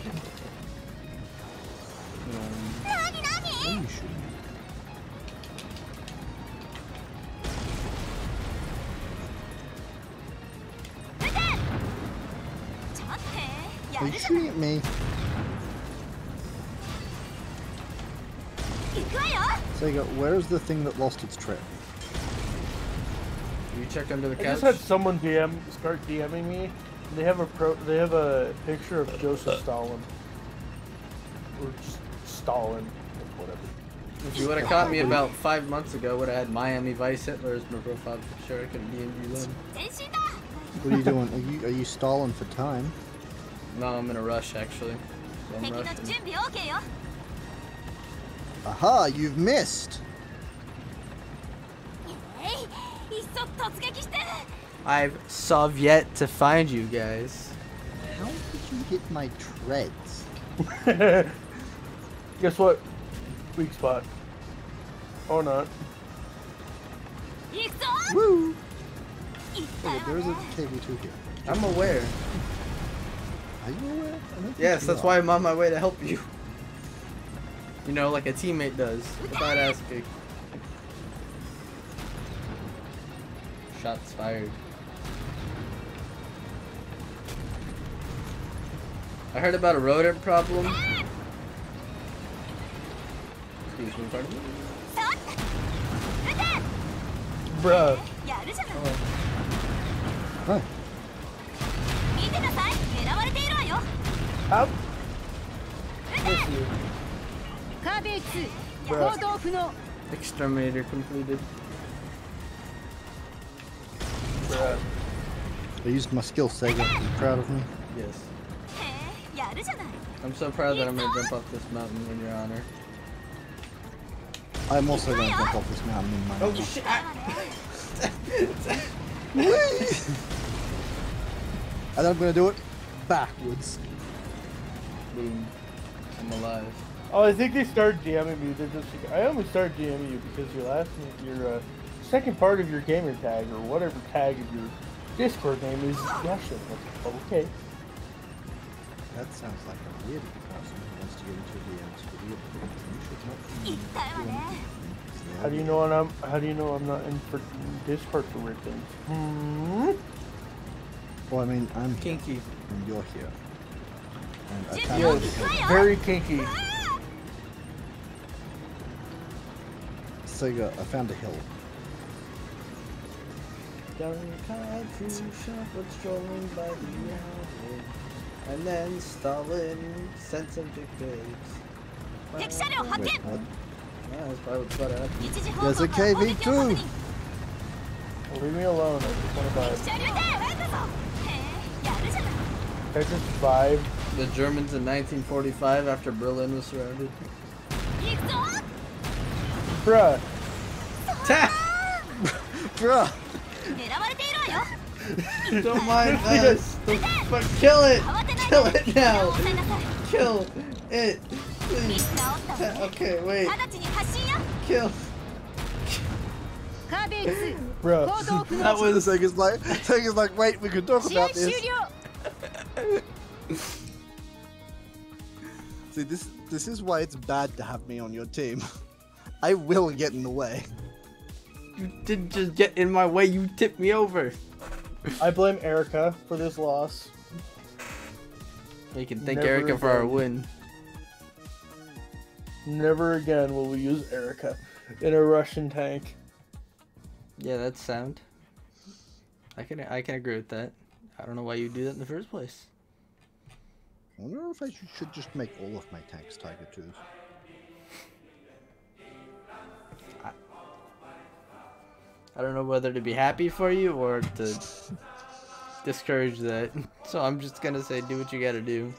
Um, Why are you shooting me? Are you shooting at me? Sega, where's the thing that lost its tread? you check under the I couch. just had someone D M start DMing me. And they have a pro. They have a picture of Joseph Stalin, or just Stalin, or whatever. If you would have caught me about five months ago, would have had Miami Vice Hitler as my profile picture. I could D M you then. What are you doing? Are you are you stalling for time? No, I'm in a rush actually. So I'm rushing. Aha! You've missed. I've Soviet to find you guys. How did you hit my treads? Guess what? Weak spot. Or not. Woo! Okay, there's a K V two here. I'm aware. Are you aware? I don't think Yes, you that's are. why I'm on my way to help you. You know, like a teammate does, without asking. Shots fired. I heard about a rodent problem. Excuse me, pardon me? Bruh. Huh. How? Miss you. Bruh. Exterminator completed. Bruh. I used my skill, Sega. Are you proud of me? Yes. I'm so proud that I'm gonna jump off this mountain in your honor. I'm also going to jump off this mountain in my Oh honor. shit! And I'm going to do it backwards. Boom. I'm alive. Oh, I think they started DMing me. They're just like, I only started DMing you because your last, your uh, second part of your gamer tag or whatever tag of your Discord name is Russian. Like, okay. That sounds like a weird person who wants to get into D Ms for weird things. You should not be doing How do you know I'm? How do you know I'm not in for Discord for weird things? Hmm. Well, I mean, I'm here, Kinky. and you're here. And I found Yes, very kinky. Sega, I found a hill. Young country shepherd strolling by the mountain, and then Stalin sent some dick pics. Wait, what? Yeah, that's probably what's about to happen. There's a K V two! Well, leave me alone. I just want to vibe. I just vibe. The Germans in nineteen forty-five, after Berlin was surrounded. Bruh. Ta! Bruh! Don't mind us! But kill it! Kill it now! Kill it! Please! Ta- okay, wait. Kill. Bruh. That was Sega's like, Sega's like, wait, we can talk about this. See, this this is why it's bad to have me on your team. I will get in the way. You didn't just get in my way, you tipped me over. I blame Erica for this loss. You can thank Never Erica for our again. win. Never again will we use Erica in a Russian tank. Yeah, that's sound. I can I can agree with that. I don't know why you do that in the first place. I wonder if I should, should just make all of my tanks Tiger twos. I don't know whether to be happy for you or to discourage that. So I'm just gonna say do what you gotta do.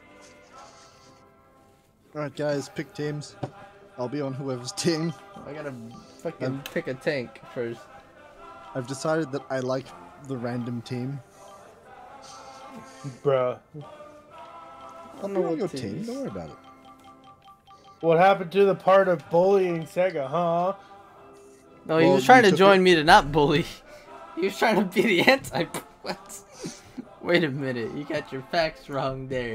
Alright guys, pick teams. I'll be on whoever's team. I gotta fucking Um, pick a tank first. I've decided that I like the random team. Bruh. don't You're know on your what team. teams. Don't worry about it. What happened to the part of bullying Sega, huh? No, he Well, was trying you to took join it- me to not bully. He was trying to be the anti. What? Wait a minute, you got your facts wrong there.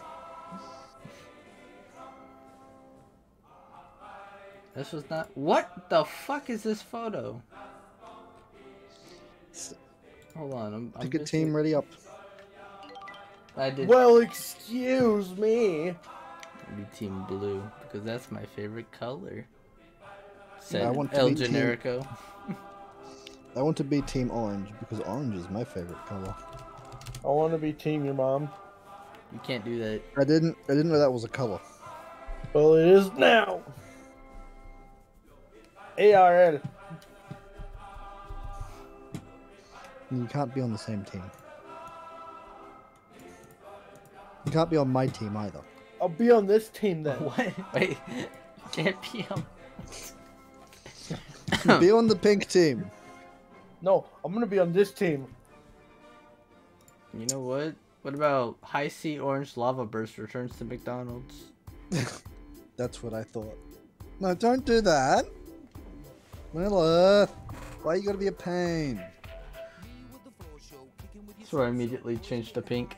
This was not. What the fuck is this photo? Hold on, I'm. I'm Pick a just- team ready up. I did. Well, excuse me. Be team blue because that's my favorite color. Said I want to El be team- Generico. I want to be team orange because orange is my favorite color. I want to be team your mom. You can't do that. I didn't. I didn't know that was a color. Well, it is now. A R L. You can't be on the same team. You can't be on my team either. I'll be on this team then. What? Wait, can't be on. Be on the pink team. No, I'm gonna be on this team. You know what? What about High Sea Orange Lava Burst returns to McDonald's? That's what I thought. No, don't do that. Manila, why you gotta be a pain? So I immediately changed to pink.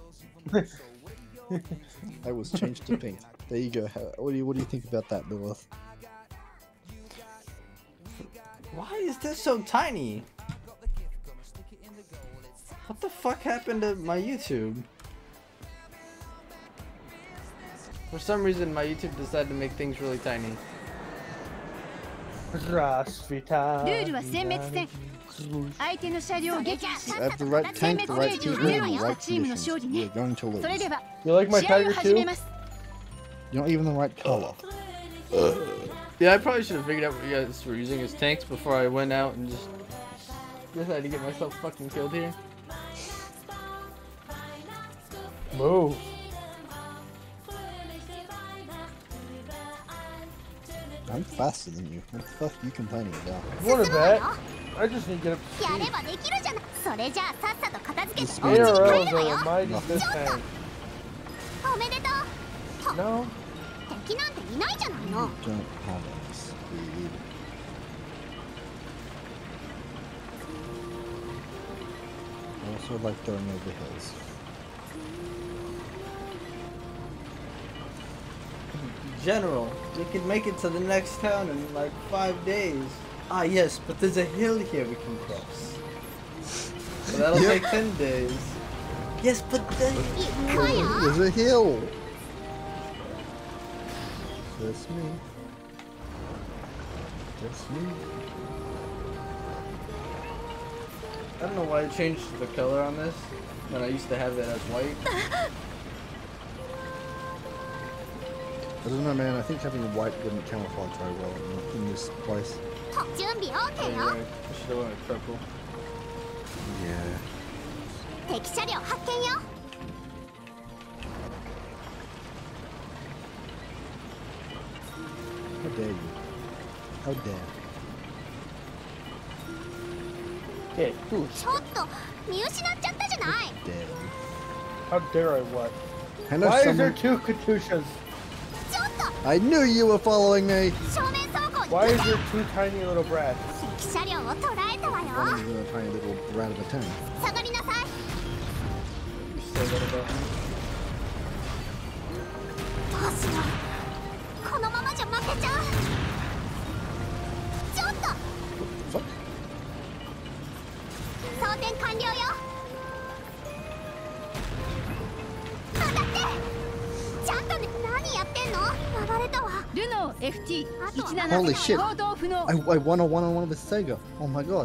I was changed to pink. There you go. How, what do you What do you think about that, Lilith? Why is this so tiny? What the fuck happened to my YouTube? For some reason, my YouTube decided to make things really tiny. ルールは殲滅戦。相手の車両を撃破し I have the right 殲 tank, the 滅 right ステージを team, ゼロ and に the した right チームの勝利 conditions. ね We're。going to それ lose. では You like my 試合を tiger 始め too? ます You're not even the right color. Yeah, I probably should have figured out what you guys were using as tanks before I went out and just decided to get myself fucking killed here. Move. I'm faster than you. What the fuck are you complaining about? You want to bet? I just need to get up to や speed. ればできるじゃない。それじゃあさっさと片付けて This お家に A R 帰 Ls るわよ are mighty this tank. おめでとう No? 敵なんていないじゃないの Don't have any speed. I also like going over hills. General, we can make it to the next town in like five days. Ah, yes, but there's a hill here we can cross. So that'll Yep. take ten days. Yes, but then. 行くわよ There's a hill. That's me. That's me. I don't know why I changed the color on this when I used to have it as white. I don't know, man. I think having white wouldn't camouflage very well in, in this place. 準備 OK よ Anyway, I should have went with purple. Yeah. 敵車両発見よ How dare you? How dare? Okay, dude. ちょっと見失っちゃったじゃない Dare you? How dare I what? I know Why is there someone. two Katyushas? ちょっと I knew you were following me. 正面走行に Why 撃 is て there two tiny little brats? 敵車両を捉えたわよ One is a tiny little rat of a tank. 下がりなさい You say that about me? どうしようこのままじゃ負けちゃうちょっと Fuck. 装填完了よ当たってちゃんとね何やってんのやられたわルノー エフティーいちな Holy な shit. 行動不能 I, I won a one-on-one with Sega. Oh my god.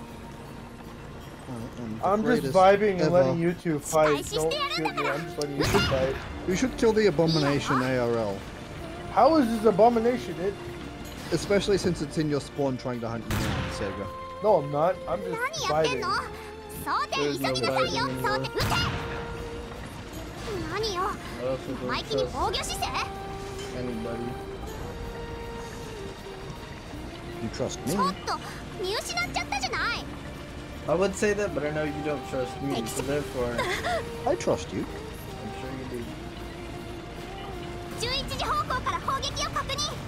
I am the I'm just greatest vibing and ever. letting you two fight. Don't shoot me. I'm just letting you two fight. We should kill the Abomination A R L. How is this abomination? It? Especially since it's in your spawn trying to hunt you down, Sega. No, I'm not. I'm just 何やってん vibing. の装填急ぎなさいよ There's no 装填撃て何よ I also マイ don't キに trust 防御姿勢 anybody. You trust ち me? ょっと見失っちゃったじゃない I would say that, but I know you don't trust me, so therefore, I'm I trust you. sure you do. 方向から砲撃を確認。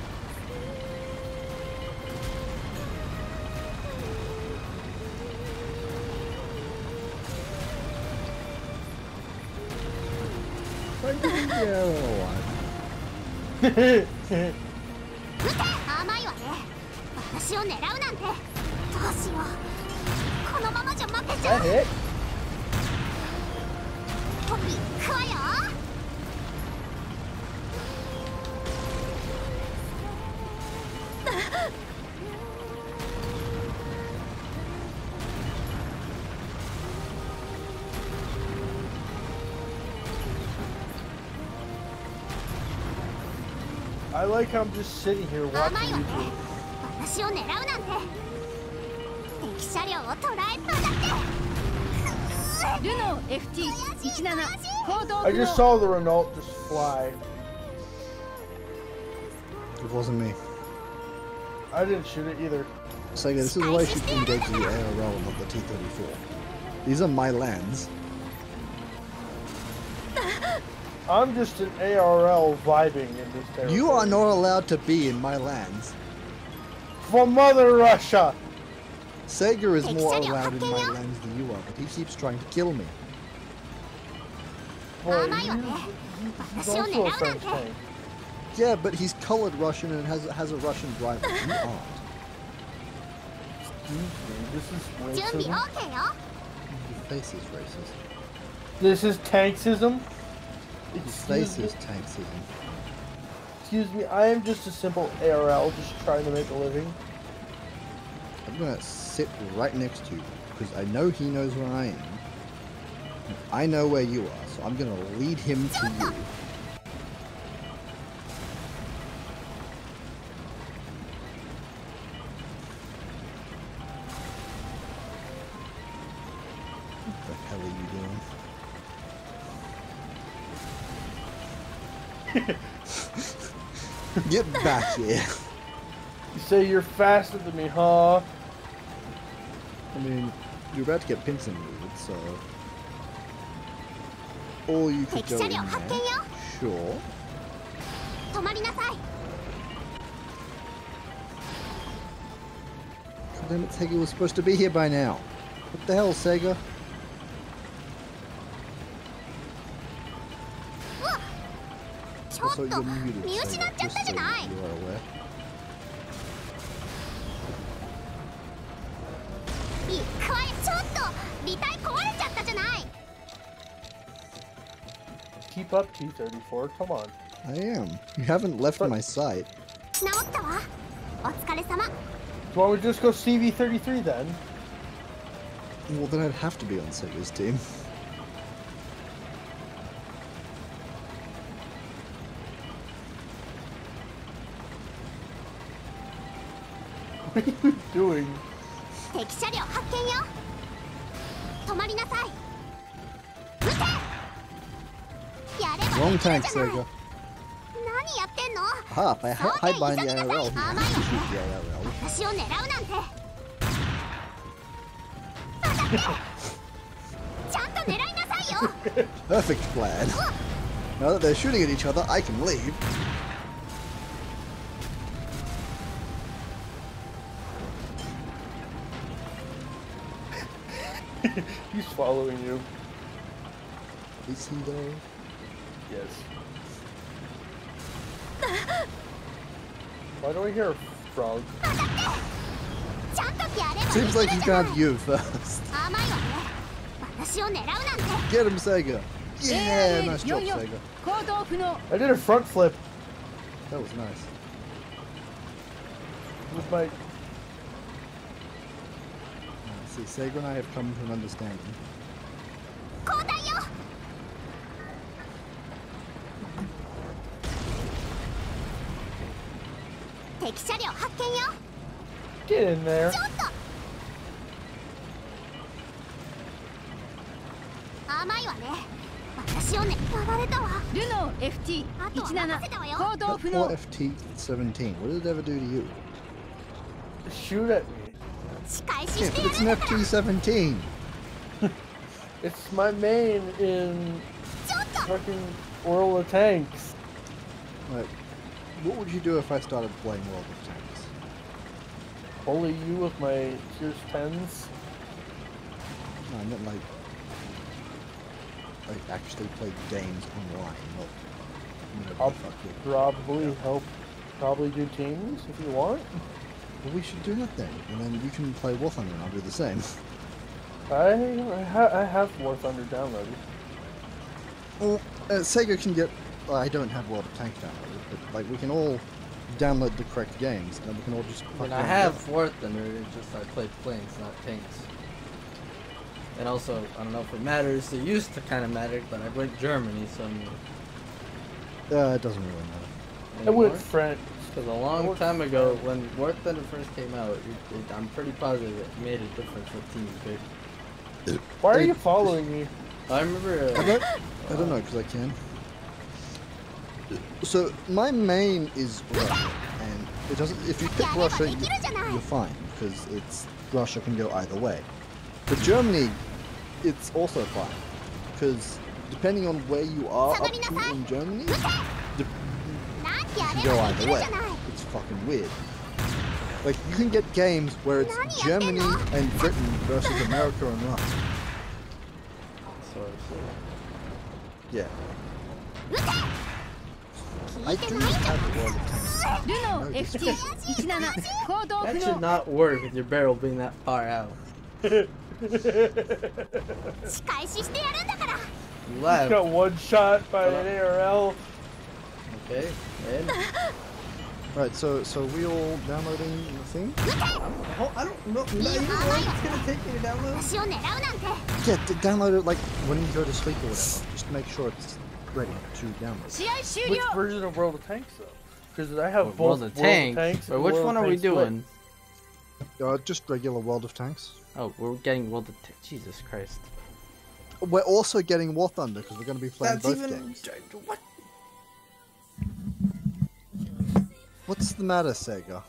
撃て、甘いわね。私を狙うなんて。どうしよう。このままじゃ負けちゃう。トピックわよ。 I like how I'm just sitting here watching YouTube. 私を狙うなんて。敵車両を捉えただって。ルノー エフティーじゅうなな 行動。 I just saw the Renault just fly. It wasn't me. I didn't shoot it either. Sega, this is why you should engage the A R L and not the T thirty-four. These are my lands. I'm just an A R L vibing in this territory. You are not allowed to be in my lands. For Mother Russia! Sega is more allowed in my lands than you are, but he keeps trying to kill me. Boy, he's also a French tank. Yeah, but he's colored Russian and has has a Russian driver. You aren't. Excuse me, this is racism. Your face is racist. This is tanksism? Your face is tanksism. Excuse me, I am just a simple A R L just trying to make a living. I'm gonna sit right next to you because I know he knows where I am. And I know where you are, so I'm gonna lead him to you. What the hell are you doing? Get back here. You say you're faster than me, huh? I mean, you're about to get pincer moved, so... Or you could go in there. Sure. God damn it, Sega was supposed to be here by now. What the hell, Sega? Also, you're muted, Sega, just so you are aware. Keep up, T thirty-four, come on. I am. You haven't left my sight. Do you want me to just go C V thirty-three then? Well, then I'd have to be on Sega's team. What are you doing? Wrong tank, Sega. Ah, if I hide behind the A R L, he has to shoot the A R L. Perfect plan. Now that they're shooting at each other, I can leave. He's following you. Is he though? Yes. Why do I hear a frog? Seems like he's got you first. Get him, Sega. Yeah, nice job, Sega. I did a front flip. That was nice. With my... See, Sega and I have come to an understanding. Get in there. What F T seventeen? What did it ever do to you? Shoot at me. Yeah, but it's an F T seventeen. It's my main in fucking World of Tanks. Like, what would you do if I started playing World of Tanks? Bully you with my tier tens. No, I meant like, like actually play games online, not. You know, I'll fuck it. probably help, probably do teams if you want. Well, we should do that then, and then you can play War Thunder and I'll do the same. I I, ha I have War Thunder downloaded. Well, uh, Sega can get. Well, I don't have World of Tanks downloaded, but like we can all download the correct games, and then we can all just. I mean, I have War Thunder, it's just I played planes, not tanks. And also, I don't know if it matters, it used to kind of matter, but I went Germany, so I'm... Uh, it doesn't really matter. I went French. Because a long time ago, when War Thunder first came out, it, it, I'm pretty positive it made a difference what team you picked. Why are you following me? I remember... Uh, I don't, I don't know, because I can. So, my main is Russia, and it doesn't. If you pick Russia, you, you're fine, because it's Russia can go either way. But Germany, it's also fine, because depending on where you are up to in Germany, you can go either way. It's fucking weird. Like, you can get games where it's Germany and Britain versus America and Russia. Sorry, sorry. Yeah. I do have the World of Tanks. Luno F T seventeen That should not work with your barrel being that far out. You laugh. Got one shot by an A R L. Okay, and Alright, so so we all downloading the thing? oh, I don't know. No, you know what it's gonna take me to download? Yeah, d download it like when you go to sleep or whatever. Just to make sure it's ready to download. Which version of World of Tanks though? Because I have Well, both World World of Tanks. of Tanks. But and which World one of are we Tanks Split. doing? Uh, just regular World of Tanks. Oh, we're getting World of Tanks. Jesus Christ. We're also getting War Thunder because we're going to be playing That's both even games. what? What's the matter, Sega?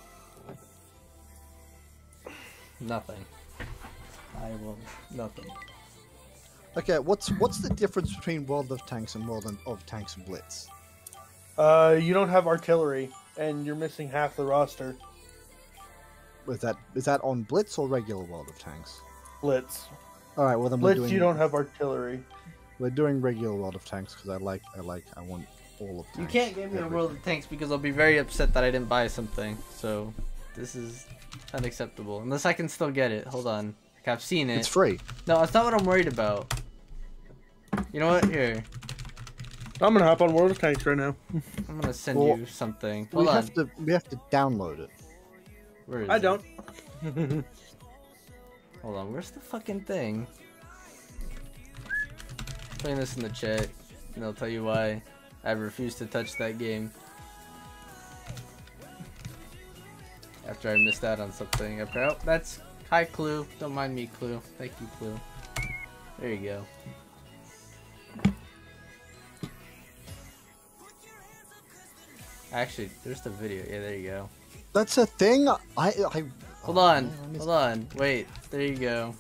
Nothing. I will nothing. Okay, what's what's the difference between World of Tanks and World of Tanks Blitz? Uh, you don't have artillery, and you're missing half the roster. Is that is that on Blitz or regular World of Tanks? Blitz. All right, well then we're Blitz, doing. you don't have artillery. We're doing regular World of Tanks because I like I like I want all of. You Tanks, can't give me a everything. World of Tanks because I'll be very upset that I didn't buy something. So this is unacceptable. Unless I can still get it. Hold on. Like, I've seen it. It's free. No, that's not what I'm worried about. You know what? Here. I'm gonna hop on World of Tanks right now. I'm gonna send Well, you something. We Hold on. have to we have to download it. Where is I it? don't. Hold on. Where's the fucking thing? Putting this in the chat, and they'll tell you why I refuse to touch that game. After I missed out on something. After oh, that's hi Clue. Don't mind me, Clue. Thank you, Clue. There you go. Actually, there's the video. Yeah, there you go. That's a thing. I I. Hold oh, on. man, I missed- Hold on. Wait. There you go.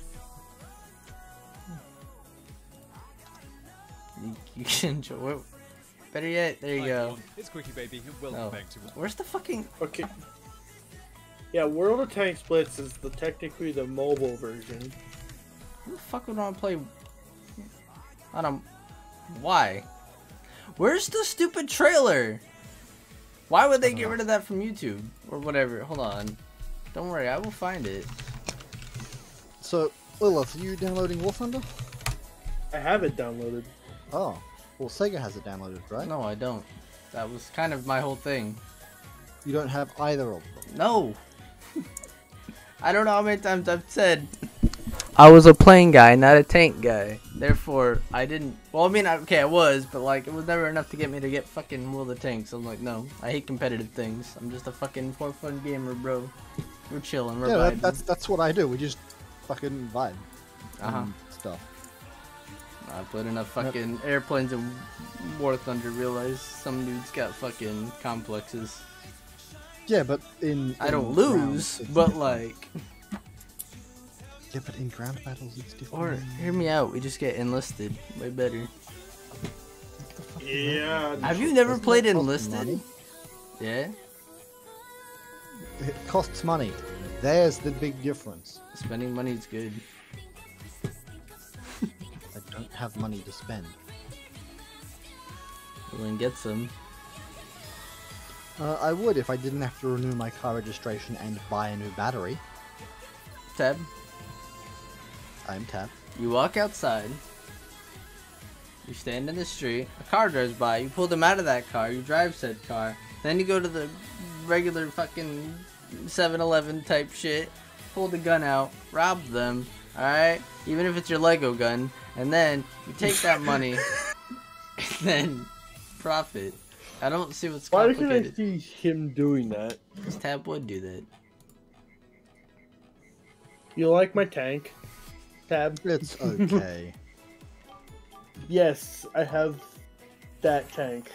You, you can enjoy it. Better yet, there you go. It's Quickie Baby. Welcome Oh. back to Where's the fucking... Okay. Yeah, World of Tanks Blitz is the technically the mobile version. Who the fuck would want to play... I don't... Why? Where's the stupid trailer? Why would they get rid of that from YouTube? Or whatever. Hold on. Don't worry, I will find it. So, Lilith, are you downloading War Thunder? I have it downloaded. Oh, well, Sega has it downloaded, right? No, I don't. That was kind of my whole thing. You don't have either of them. No! I don't know how many times I've said I was a plane guy, not a tank guy. Therefore, I didn't... Well, I mean, okay, I was, but, like, it was never enough to get me to get fucking World of Tanks. I'm like, no, I hate competitive things. I'm just a fucking for fun gamer, bro. We're chilling, we're Yeah, vibing. that, that's that's what I do. We just fucking vibe Uh-huh. and stuff. I put enough fucking airplanes in War Thunder, realize some dudes got fucking complexes. Yeah, but in, I in don't ground, lose, it's but, different. like... Yeah, but in ground battles, it's different. Or, hear me out, we just get enlisted. Way better. Yeah. Have you never Doesn't played that cost Enlisted? money? Yeah? It costs money. There's the big difference. Spending money is good. I don't have money to spend. Well, then get some. Uh, I would if I didn't have to renew my car registration and buy a new battery. Tab, I'm Tab. you walk outside. You stand in the street. A car drives by. You pull them out of that car. You drive said car. Then you go to the regular fucking seven eleven type shit. Pull the gun out. Rob them. Alright? Even if it's your Lego gun. And then you take that money. And then profit. I don't see what's Why can't I complicated. see him doing that? Because Tab would do that. You like my tank, Tab? It's okay. Yes, I have that tank.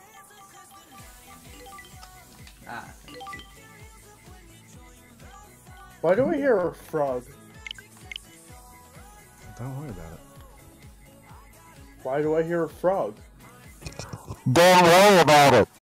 Ah. Why do I hear a frog? Don't worry about it. Why do I hear a frog? Don't worry about it.